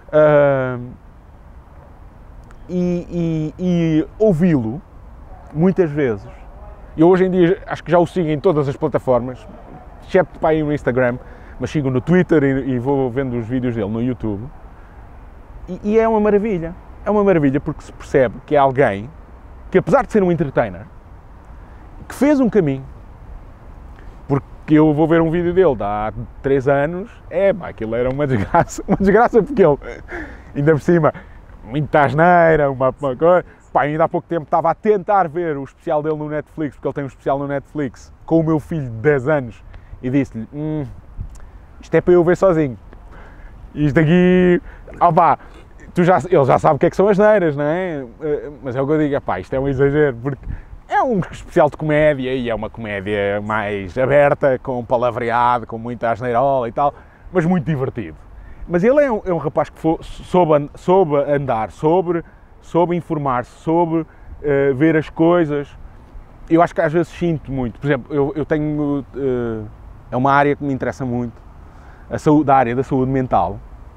E ouvi-lo, muitas vezes, eu hoje em dia acho que já o sigo em todas as plataformas, exceto para ir no Instagram, mas sigo no Twitter e vou vendo os vídeos dele no YouTube, e é uma maravilha porque se percebe que é alguém que, apesar de ser um entertainer, que fez um caminho, porque eu vou ver um vídeo dele de há 3 anos, aquilo era uma desgraça porque ele, ainda por cima, muita asneira, uma coisa. Ainda há pouco tempo estava a tentar ver o especial dele no Netflix, porque ele tem um especial no Netflix, com o meu filho de 10 anos, e disse-lhe, isto é para eu ver sozinho. Isto aqui, ele já sabe o que é que são as asneiras, não é? Mas é o que eu digo, isto é um exagero, porque é um especial de comédia, e é uma comédia mais aberta, com palavreado, com muita asneirola e tal, mas muito divertido. Mas ele é um rapaz que soube andar, soube informar-se, soube ver as coisas. Eu acho que às vezes sinto muito. Por exemplo, eu tenho... é uma área que me interessa muito, a área da saúde mental,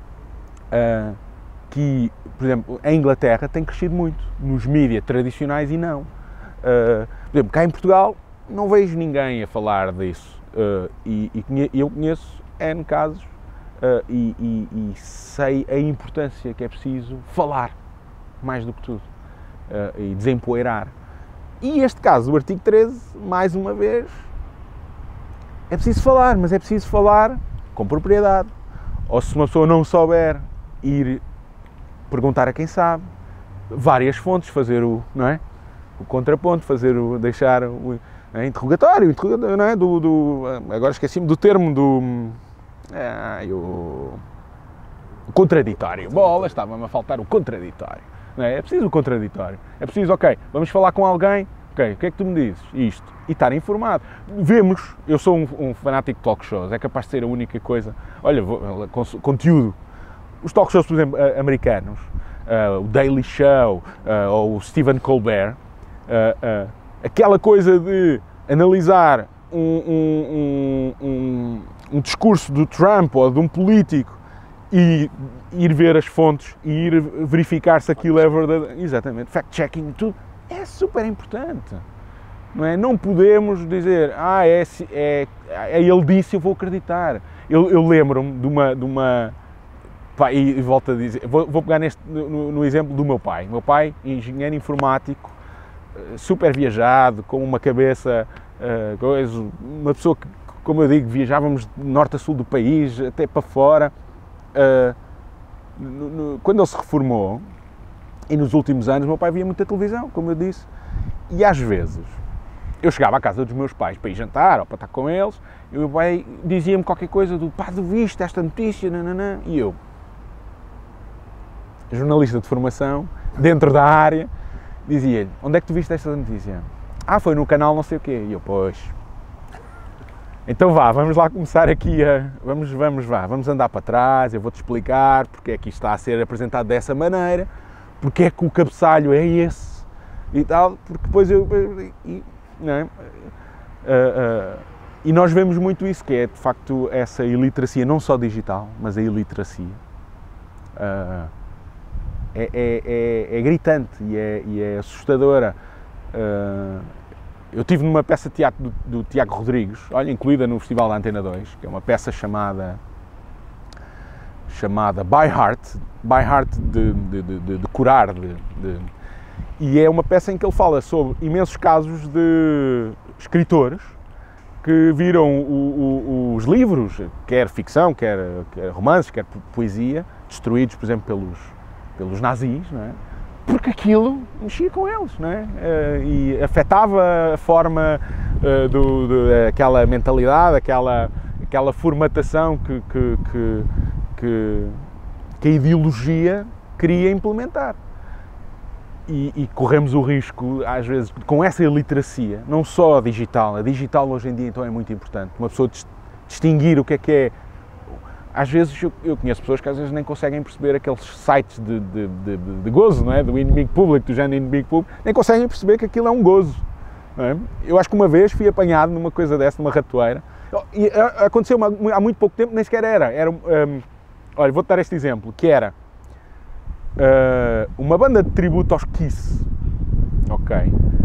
que, por exemplo, a Inglaterra tem crescido muito, nos mídias tradicionais e não. Por exemplo, cá em Portugal não vejo ninguém a falar disso. E eu conheço N casos e sei a importância que é preciso falar, mais do que tudo, e desempoeirar. E este caso, o artigo 13, mais uma vez, é preciso falar, mas é preciso falar com propriedade. Ou se uma pessoa não souber, ir perguntar a quem sabe, várias fontes, fazer o contraponto, deixar o interrogatório, não é? Agora esqueci-me do termo o contraditório. Bola, estava-me a faltar o contraditório. Não é? É preciso o contraditório. É preciso, vamos falar com alguém, o que é que tu me dizes? Isto. E estar informado. Eu sou um fanático de talk shows, é capaz de ser a única coisa. Olha, conteúdo. Os talk shows, por exemplo, americanos, o Daily Show, ou o Stephen Colbert, aquela coisa de analisar um discurso do Trump ou de um político e ir ver as fontes e ir verificar se aquilo é verdade. Exatamente, fact-checking, tudo é super importante. Não é? Não podemos dizer, ele disse, eu vou acreditar. Eu lembro-me de uma e volto a dizer, vou pegar no exemplo do meu pai. Meu pai, engenheiro informático, super viajado, com uma cabeça, uma pessoa que, como eu digo, viajávamos de norte a sul do país, até para fora. Quando ele se reformou, e nos últimos anos, meu pai via muita televisão, como eu disse, e às vezes eu chegava à casa dos meus pais para ir jantar ou para estar com eles, e o meu pai dizia-me qualquer coisa do tu viste esta notícia, nananã, e eu, jornalista de formação, dentro da área, dizia-lhe, onde é que tu viste esta notícia? Foi no canal não sei o quê, e eu, pois. Então vamos lá começar aqui vamos andar para trás, eu vou-te explicar porque é que isto está a ser apresentado dessa maneira, porque é que o cabeçalho é esse e tal, porque depois não é? E nós vemos muito isso, que é de facto essa iliteracia, não só digital, mas a iliteracia, é gritante e é assustadora. Eu estive numa peça de teatro do Tiago Rodrigues, incluída no Festival da Antena 2, que é uma peça chamada By Heart de curar, e é uma peça em que ele fala sobre imensos casos de escritores que viram os livros, quer ficção, quer romances, quer poesia, destruídos, por exemplo, pelos nazis, não é? Porque aquilo mexia com eles, não é? E afetava a forma, aquela mentalidade, aquela formatação que a ideologia queria implementar. E corremos o risco, às vezes, com essa iliteracia, não só a digital hoje em dia então é muito importante, uma pessoa distinguir o que é. Às vezes eu conheço pessoas que às vezes nem conseguem perceber aqueles sites de gozo, não é? Do inimigo público, do género inimigo público, nem conseguem perceber que aquilo é um gozo. Não é? Eu acho que uma vez fui apanhado numa coisa dessa, numa ratoeira, e aconteceu há muito pouco tempo, nem sequer era olha, vou-te dar este exemplo, que era uma banda de tributo aos Kiss, ok?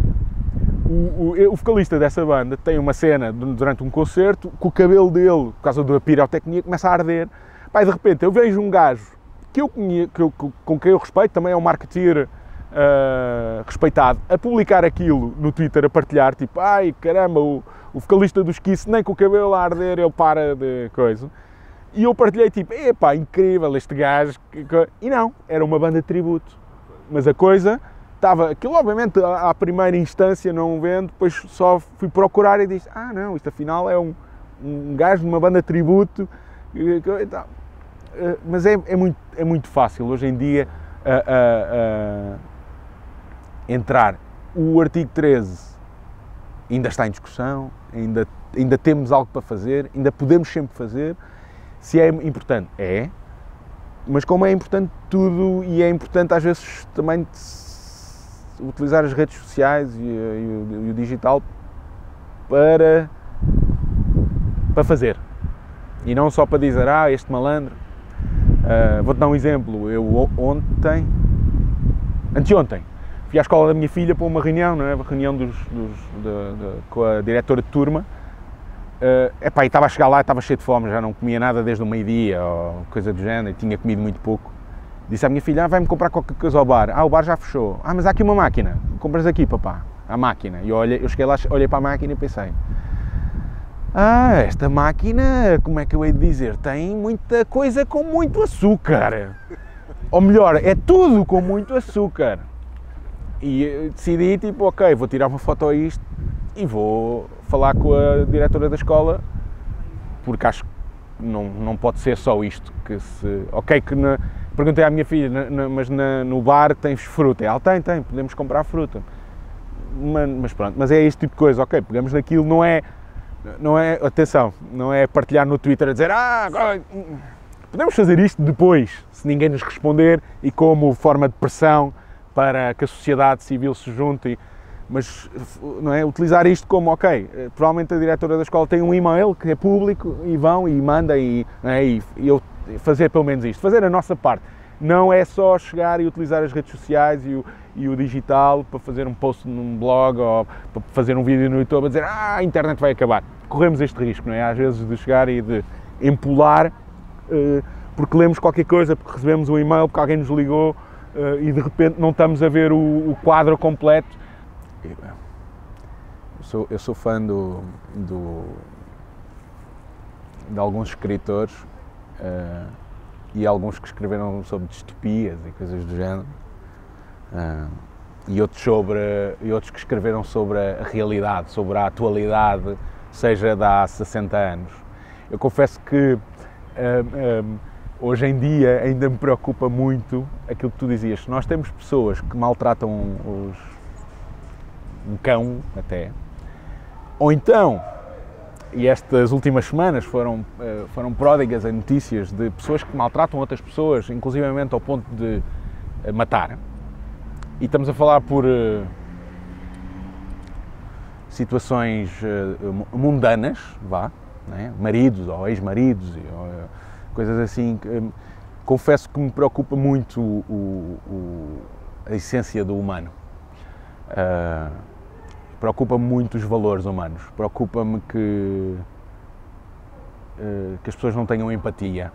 O vocalista dessa banda tem uma cena durante um concerto que o cabelo dele, por causa da pirotecnia, começa a arder. Pá, e de repente eu vejo um gajo que eu conheço, com quem eu respeito, também é um marketeer respeitado, a publicar aquilo no Twitter, a partilhar, tipo, ai caramba, o vocalista dos Kiss, nem com o cabelo a arder ele para de coisa. E eu partilhei tipo, epá, incrível este gajo. E não, era uma banda de tributo. Mas a coisa estava, aquilo obviamente à primeira instância não vendo, depois só fui procurar e disse, não, isto afinal é um gajo de uma banda de tributo. Mas é muito fácil hoje em dia entrar. O artigo 13 ainda está em discussão, ainda temos algo para fazer, ainda podemos sempre fazer. Se é importante, mas como é importante tudo e é importante às vezes também utilizar as redes sociais e o digital para fazer e não só para dizer, este malandro. Vou-te dar um exemplo, eu anteontem, fui à escola da minha filha para uma reunião, não é? Uma reunião com a diretora de turma. E estava a chegar lá, estava cheio de fome, já não comia nada desde o meio-dia ou coisa do género, e tinha comido muito pouco. Disse à minha filha, vai-me comprar qualquer coisa ao bar. O bar já fechou. Mas há aqui uma máquina, compras aqui, papá, a máquina. E eu cheguei lá, olhei para a máquina e pensei, esta máquina, como é que eu hei de dizer, tem muita coisa com muito açúcar. Ou melhor, é tudo com muito açúcar. E eu decidi, tipo, ok, vou tirar uma foto a isto e vou falar com a diretora da escola, porque acho que não pode ser só isto. Perguntei à minha filha, mas no bar tens fruta? Ela tem, podemos comprar fruta. Mas pronto, mas é este tipo de coisa, ok, pegamos naquilo, não é, atenção, não é partilhar no Twitter a dizer, podemos fazer isto depois, se ninguém nos responder e como forma de pressão para que a sociedade civil se junte. Mas não é, utilizar isto como, provavelmente a diretora da escola tem um e-mail que é público e vão e manda e eu fazer pelo menos isto, fazer a nossa parte. Não é só chegar e utilizar as redes sociais e o digital para fazer um post num blog ou para fazer um vídeo no YouTube a dizer a internet vai acabar. Corremos este risco, não é? Às vezes de chegar e de empolar porque lemos qualquer coisa, porque recebemos um e-mail, porque alguém nos ligou e de repente não estamos a ver o quadro completo. Eu sou fã de alguns escritores e alguns que escreveram sobre distopias e coisas do género e outros que escreveram sobre a realidade, sobre a atualidade, seja de há 60 anos. Eu confesso que hoje em dia ainda me preocupa muito aquilo que tu dizias. Nós temos pessoas que maltratam um cão até, ou então, e estas últimas semanas foram pródigas em notícias de pessoas que maltratam outras pessoas, inclusivamente ao ponto de matar, e estamos a falar por situações mundanas, né? Maridos ou ex-maridos, coisas assim. Confesso que me preocupa muito a essência do humano. Preocupa-me muito os valores humanos, preocupa-me que as pessoas não tenham empatia,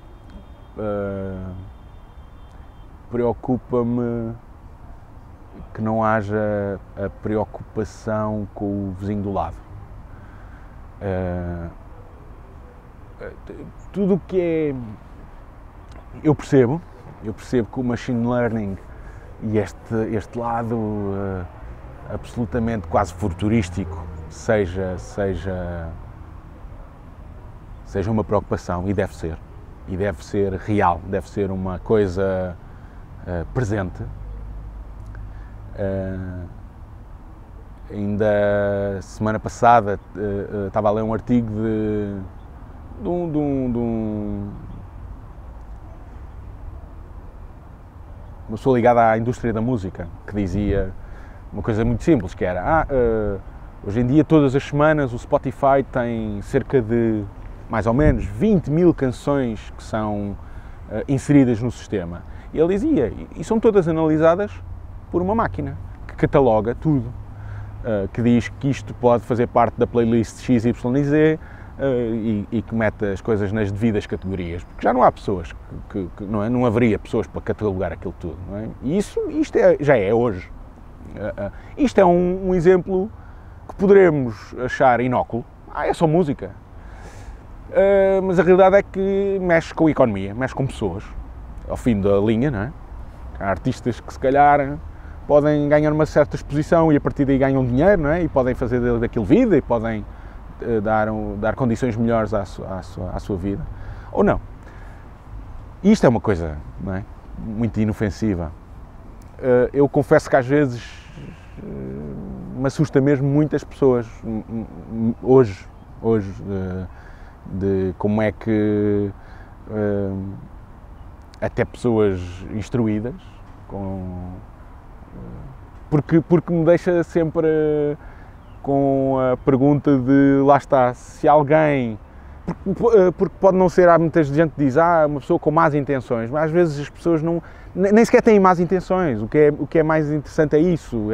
preocupa-me que não haja a preocupação com o vizinho do lado. Tudo o que é... Eu percebo que o machine learning e este lado absolutamente quase futurístico seja uma preocupação, e deve ser real, deve ser uma coisa presente. Ainda semana passada estava a ler um artigo de uma pessoa ligada à indústria da música, que dizia uma coisa muito simples, que era hoje em dia todas as semanas o Spotify tem cerca de mais ou menos 20 mil canções que são inseridas no sistema. E ele dizia, e são todas analisadas por uma máquina que cataloga tudo, que diz que isto pode fazer parte da playlist XYZ e que mete as coisas nas devidas categorias, porque já não há pessoas que não haveria pessoas para catalogar aquilo tudo, não é? E isto já é hoje. Isto é um exemplo que poderemos achar inócuo. É só música. Mas a realidade é que mexe com a economia, mexe com pessoas, ao fim da linha, não é? Há artistas que se calhar podem ganhar uma certa exposição e a partir daí ganham dinheiro, não é? E podem fazer daquilo vida e podem dar condições melhores à sua vida, ou não. E isto é uma coisa, não é? Muito inofensiva. Eu confesso que às vezes me assusta mesmo muitas pessoas hoje de como é que até pessoas instruídas, porque me deixa sempre com a pergunta de, lá está, se alguém, porque pode não ser, há muita gente que diz, uma pessoa com más intenções, mas às vezes as pessoas nem sequer têm más intenções, o que é mais interessante é isso,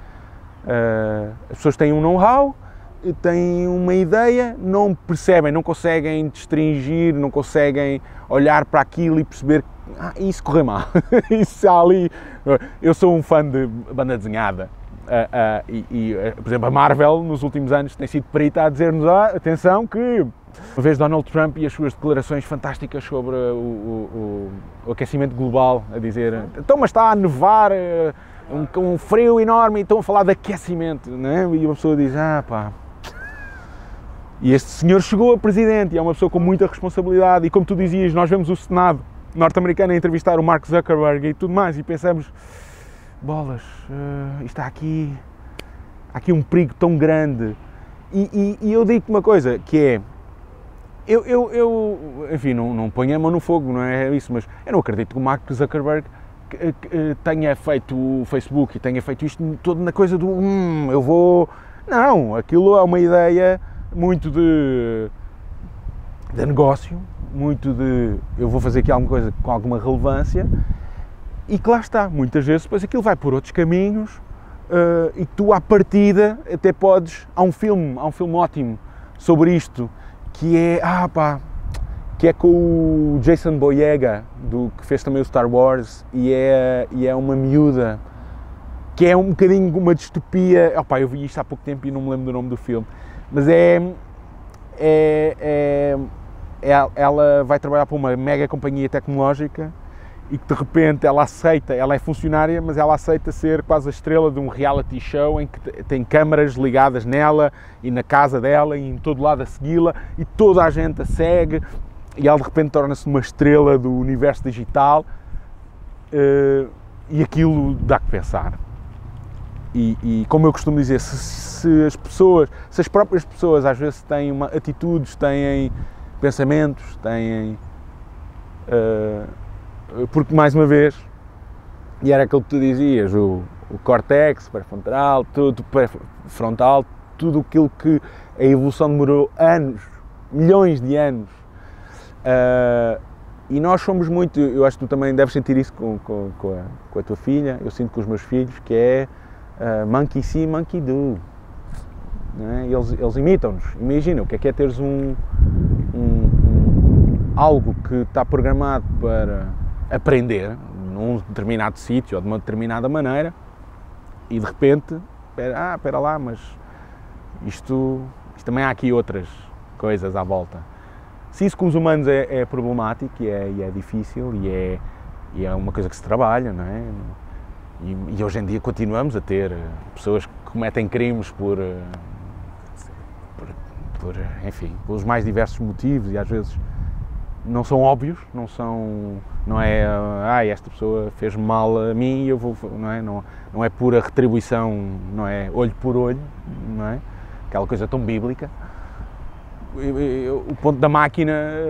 as pessoas têm um know-how, têm uma ideia, não percebem, não conseguem distinguir, não conseguem olhar para aquilo e perceber que isso correu mal, isso há ali. Eu sou um fã de banda desenhada por exemplo, a Marvel nos últimos anos tem sido perita a dizer-nos, atenção que uma vez Donald Trump e as suas declarações fantásticas sobre o aquecimento global, a dizer, então mas está a nevar, um frio enorme e estão a falar de aquecimento, não é? E uma pessoa diz, pá. E este senhor chegou a presidente e é uma pessoa com muita responsabilidade e, como tu dizias, nós vemos o Senado norte-americano a entrevistar o Mark Zuckerberg e tudo mais e pensamos, bolas, há aqui um perigo tão grande. E eu digo-te uma coisa, que é, enfim, não ponho a mão no fogo, não é isso, mas eu não acredito que o Mark Zuckerberg tenha feito o Facebook e tenha feito isto todo na coisa do, eu vou... Não, aquilo é uma ideia muito de negócio, muito de eu vou fazer aqui alguma coisa com alguma relevância e que lá está, muitas vezes depois aquilo vai por outros caminhos e tu à partida até podes, há um filme ótimo sobre isto que é, que é com o Jason Boyega, que fez também o Star Wars e é uma miúda que é um bocadinho uma distopia, eu vi isto há pouco tempo e não me lembro do nome do filme, mas ela vai trabalhar para uma mega companhia tecnológica e que de repente ela é funcionária, mas ela aceita ser quase a estrela de um reality show em que tem câmaras ligadas nela e na casa dela e em todo lado a segui-la e toda a gente a segue e ela de repente torna-se uma estrela do universo digital e aquilo dá que pensar. E como eu costumo dizer, se as próprias pessoas às vezes têm atitudes, têm pensamentos, têm... porque, mais uma vez, e era aquilo que tu dizias, o córtex pré-frontal, tudo aquilo que a evolução demorou anos, milhões de anos, e nós somos muito, eu acho que tu também deves sentir isso com a tua filha, eu sinto com os meus filhos, que é monkey see, monkey do. Não é? Eles imitam-nos. Imagina o que é teres algo que está programado para aprender num determinado sítio ou de uma determinada maneira e de repente, espera lá, mas isto Isto também há aqui outras coisas à volta. Se isso com os humanos é problemático e é difícil e é uma coisa que se trabalha, não é? E hoje em dia continuamos a ter pessoas que cometem crimes enfim, pelos mais diversos motivos e às vezes não são óbvios, não é esta pessoa fez mal a mim e eu vou, não é pura retribuição, não é olho por olho, não é? Aquela coisa tão bíblica. O ponto da máquina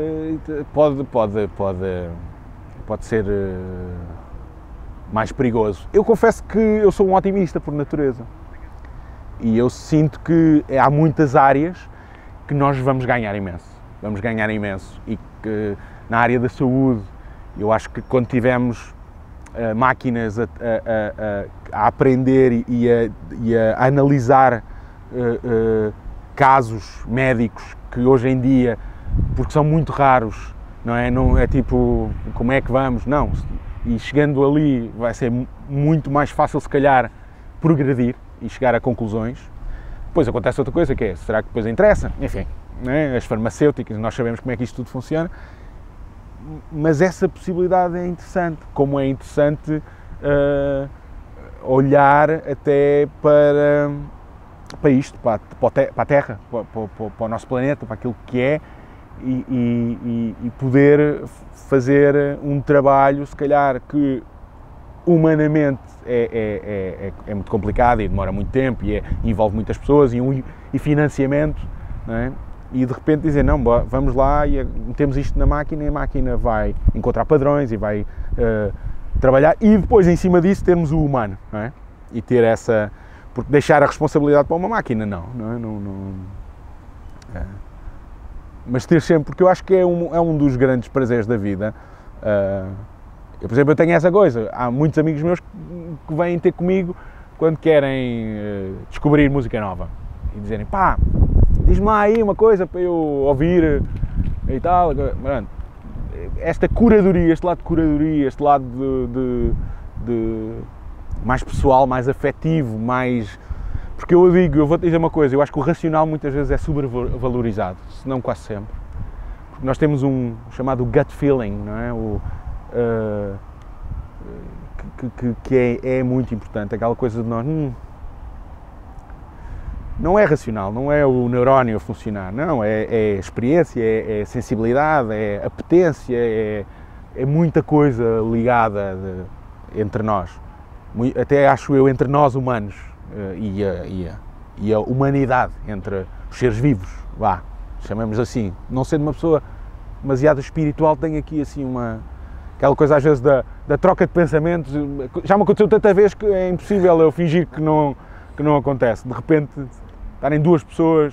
pode ser mais perigoso. Eu confesso que eu sou um otimista por natureza e eu sinto que há muitas áreas que nós vamos ganhar imenso e que na área da saúde eu acho que quando tivermos máquinas a aprender e a analisar casos médicos que hoje em dia, porque são muito raros, não é tipo, como é que vamos, não, e chegando ali vai ser muito mais fácil se calhar progredir e chegar a conclusões. Depois acontece outra coisa que é, será que depois interessa? Enfim, as farmacêuticas, nós sabemos como é que isto tudo funciona, mas essa possibilidade é interessante, como é interessante olhar até para isto, para a Terra, para o nosso planeta, para aquilo que é e poder fazer um trabalho, se calhar, que humanamente é muito complicado e demora muito tempo e envolve muitas pessoas e financiamento, não é? E de repente dizer, não, vamos lá e metemos isto na máquina e a máquina vai encontrar padrões e vai trabalhar e depois em cima disso termos o humano, não é? E ter essa... Porque deixar a responsabilidade para uma máquina, não é? Mas ter sempre, porque eu acho que é um dos grandes prazeres da vida. Eu, por exemplo, eu tenho essa coisa, há muitos amigos meus que vêm ter comigo quando querem descobrir música nova e dizerem, pá, diz-me lá aí uma coisa para eu ouvir e tal. Esta curadoria, este lado de curadoria, este lado de mais pessoal, mais afetivo, mais... Porque eu vou-te dizer uma coisa, eu acho que o racional muitas vezes é sobrevalorizado, se não quase sempre. Porque nós temos um chamado gut feeling, não é? Que é muito importante, aquela coisa de nós... Não é racional, não é o neurónio a funcionar, não, é experiência, é sensibilidade, é apetência, é muita coisa ligada entre nós. Até acho eu, entre nós humanos e a humanidade, entre os seres vivos, vá, chamamos assim. Não sendo uma pessoa demasiado espiritual, tem aqui assim aquela coisa às vezes da troca de pensamentos. Já me aconteceu tanta vez que é impossível eu fingir que não acontece. De repente, estarem duas pessoas,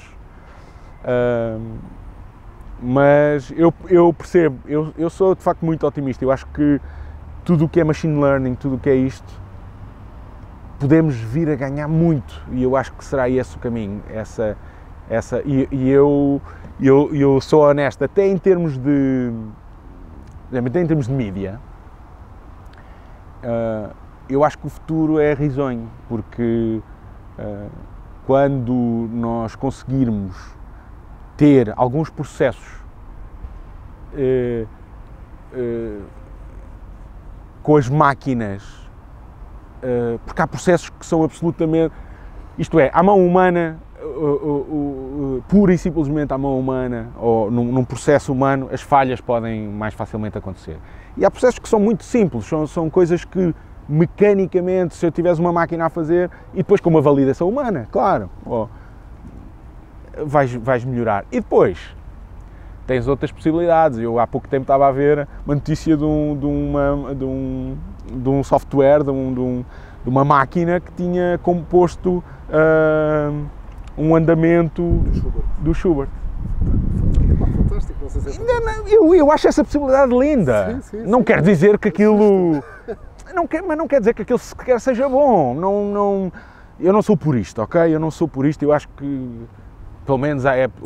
mas eu percebo, eu sou de facto muito otimista. Eu acho que tudo o que é machine learning, tudo o que é isto, podemos vir a ganhar muito e eu acho que será esse o caminho, e eu sou honesto, até em termos de mídia, eu acho que o futuro é risonho, porque quando nós conseguirmos ter alguns processos com as máquinas, porque há processos que são absolutamente, isto é, à mão humana, pura e simplesmente à mão humana, ou num processo humano, as falhas podem mais facilmente acontecer. E há processos que são muito simples, são coisas que mecanicamente, se eu tivesse uma máquina a fazer, e depois com uma validação humana, claro, vais melhorar. E depois tens outras possibilidades. Eu há pouco tempo estava a ver uma notícia de um software, de uma máquina que tinha composto um andamento do Schubert. Fantástico, não sei se Eu acho essa possibilidade linda. Sim, não quer dizer que aquilo... mas não quer dizer que aquilo sequer seja bom. Eu não sou purista, ok? Eu não sou purista. Eu acho que, pelo menos,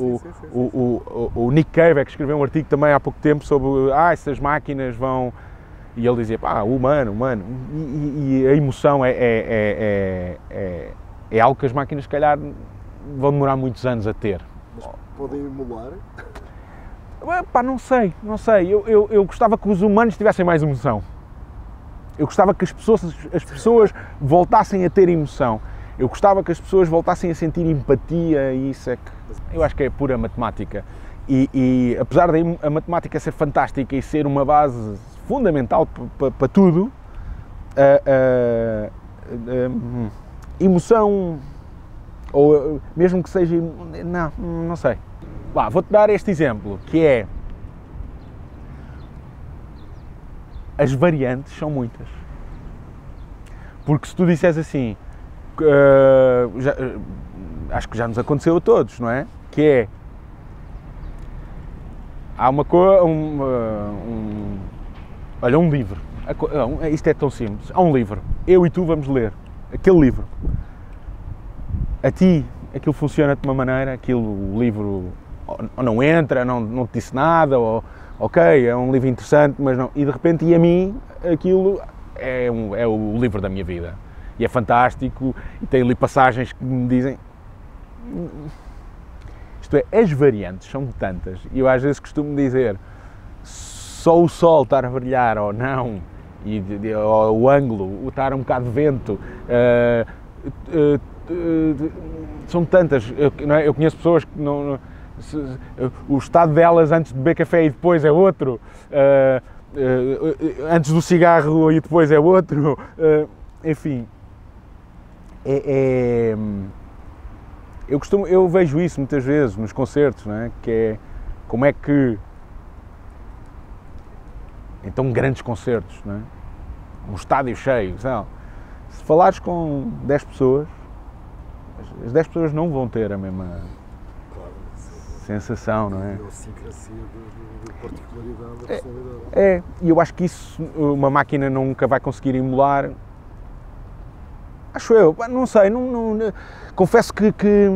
o Nick Cave que escreveu um artigo também há pouco tempo sobre essas máquinas vão... E ele dizia, humano. E a emoção é algo que as máquinas, se calhar, vão demorar muitos anos a ter. Mas podem emular? Pá, não sei. Eu gostava que os humanos tivessem mais emoção. Eu gostava que as pessoas voltassem a ter emoção. Eu gostava que as pessoas voltassem a sentir empatia e isso é que... Eu acho que é pura matemática. E apesar de a matemática ser fantástica e ser uma base fundamental para tudo, emoção, ou mesmo que seja... Não sei. Vou-te dar este exemplo, que é... As variantes são muitas. Porque se tu disseres assim, acho que já nos aconteceu a todos, não é? Que é, há olha, um livro. Isto é tão simples. Há um livro. Eu e tu vamos ler aquele livro. A ti, aquilo funciona de uma maneira, o livro ou não entra, não te disse nada, ou ok, é um livro interessante, mas não. E de repente, a mim, aquilo é o livro da minha vida. E é fantástico, e tem ali passagens que me dizem... Isto é, as variantes são tantas, e eu às vezes costumo dizer, só o sol estar a brilhar ou não, ou o ângulo, o estar um bocado de vento, são tantas. Eu conheço pessoas que não... O estado delas antes de beber café e depois é outro, antes do cigarro e depois é outro, enfim, eu vejo isso muitas vezes nos concertos, não é? Que é como é que, então, grandes concertos, não é? Um estádio cheio, sabe? Se falares com 10 pessoas, as 10 pessoas não vão ter a mesma sensação, não é? A idiosincrasia de particularidade da personalidade. E eu acho que isso uma máquina nunca vai conseguir emular. Acho eu, não sei, confesso que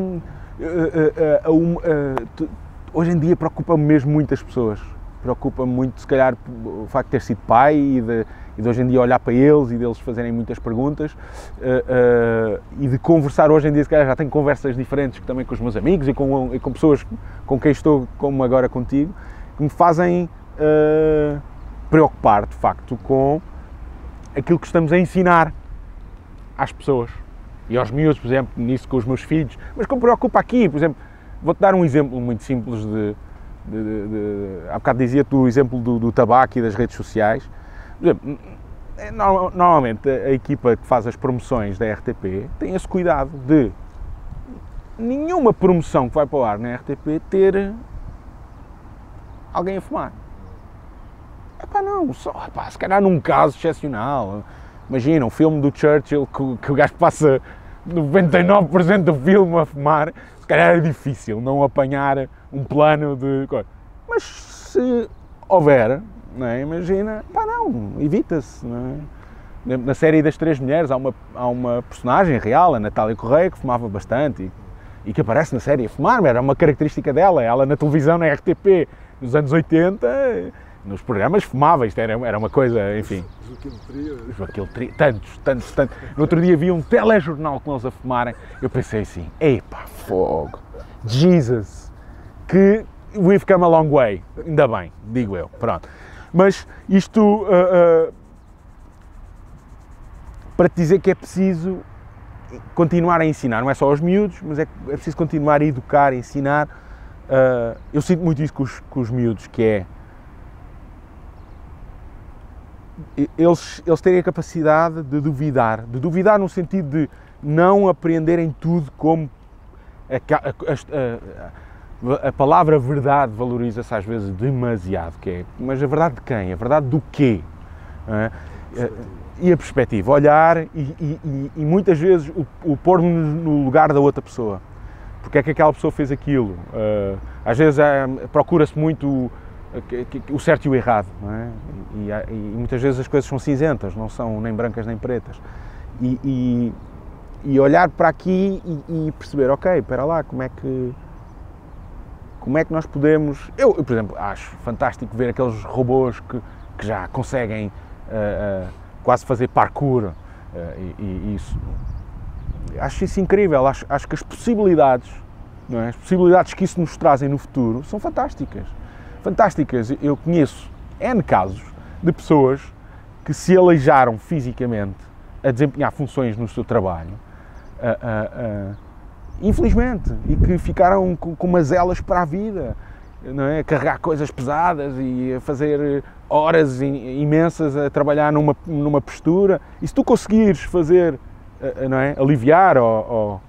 hoje em dia preocupa-me mesmo muitas pessoas. Preocupa-me muito, se calhar, o facto de ter sido pai e de hoje em dia olhar para eles e deles fazerem muitas perguntas e de conversar hoje em dia, se calhar já tenho conversas diferentes também com os meus amigos e com pessoas com quem estou, como agora contigo, que me fazem preocupar, de facto, com aquilo que estamos a ensinar às pessoas e aos miúdos, por exemplo, nisso com os meus filhos, mas que me preocupa aqui, por exemplo, vou-te dar um exemplo muito simples há bocado dizia-te o exemplo do tabaco e das redes sociais. Por exemplo, normalmente a equipa que faz as promoções da RTP tem esse cuidado de nenhuma promoção que vai para o ar na RTP ter alguém a fumar. Não, se calhar num caso excepcional. Imagina um filme do Churchill que o gajo passa 99% do filme a fumar, se calhar é difícil não apanhar um plano de coisa. Mas se houver, não é? Imagina, evita-se. Não é? Na série das Três Mulheres há uma personagem real, a Natália Correia, que fumava bastante e que aparece na série a fumar, era uma característica dela. Ela na televisão, na RTP, nos anos 80, nos programas fumava, isto era uma coisa, enfim. Joaquim Tria, tantos. No outro dia vi um telejornal com eles a fumarem, eu pensei assim, epá, fogo, Jesus, que we've come a long way, ainda bem, digo eu, pronto. Mas isto para te dizer que é preciso continuar a ensinar, não é só aos miúdos, mas é preciso continuar a educar, a ensinar. Eu sinto muito isso com os miúdos, que é eles terem a capacidade de duvidar no sentido de não apreenderem tudo como a palavra verdade valoriza-se às vezes demasiado, que é, mas a verdade de quem? A verdade do quê? E a perspectiva, olhar e muitas vezes o pôr-nos no lugar da outra pessoa. Porque é que aquela pessoa fez aquilo? Às vezes procura-se muito o certo e o errado, não é? E muitas vezes as coisas são cinzentas, não são nem brancas nem pretas. E olhar para aqui e perceber, ok, espera lá, como é que nós podemos... Eu, por exemplo, acho fantástico ver aqueles robôs que já conseguem quase fazer parkour, e isso. Acho isso incrível, acho que as possibilidades não é? As possibilidades que isso nos trazem no futuro são fantásticas. Fantásticas. Eu conheço N casos de pessoas que se aleijaram fisicamente a desempenhar funções no seu trabalho, infelizmente, e que ficaram com mazelas para a vida, não é? A carregar coisas pesadas e a fazer horas imensas a trabalhar numa postura. E se tu conseguires fazer, não é? Aliviar ou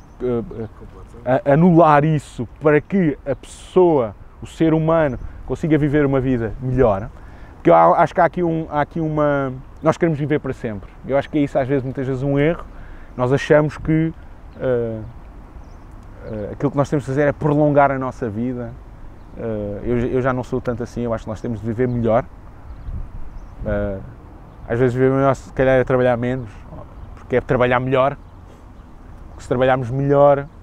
anular isso para que a pessoa, o ser humano, consiga viver uma vida melhor, porque eu acho que há aqui uma... Nós queremos viver para sempre. Eu acho que é isso, muitas vezes, um erro. Nós achamos que aquilo que nós temos de fazer é prolongar a nossa vida. Eu já não sou tanto assim, eu acho que nós temos de viver melhor. Às vezes viver melhor, se calhar, é trabalhar menos, porque é trabalhar melhor. Porque se trabalharmos melhor,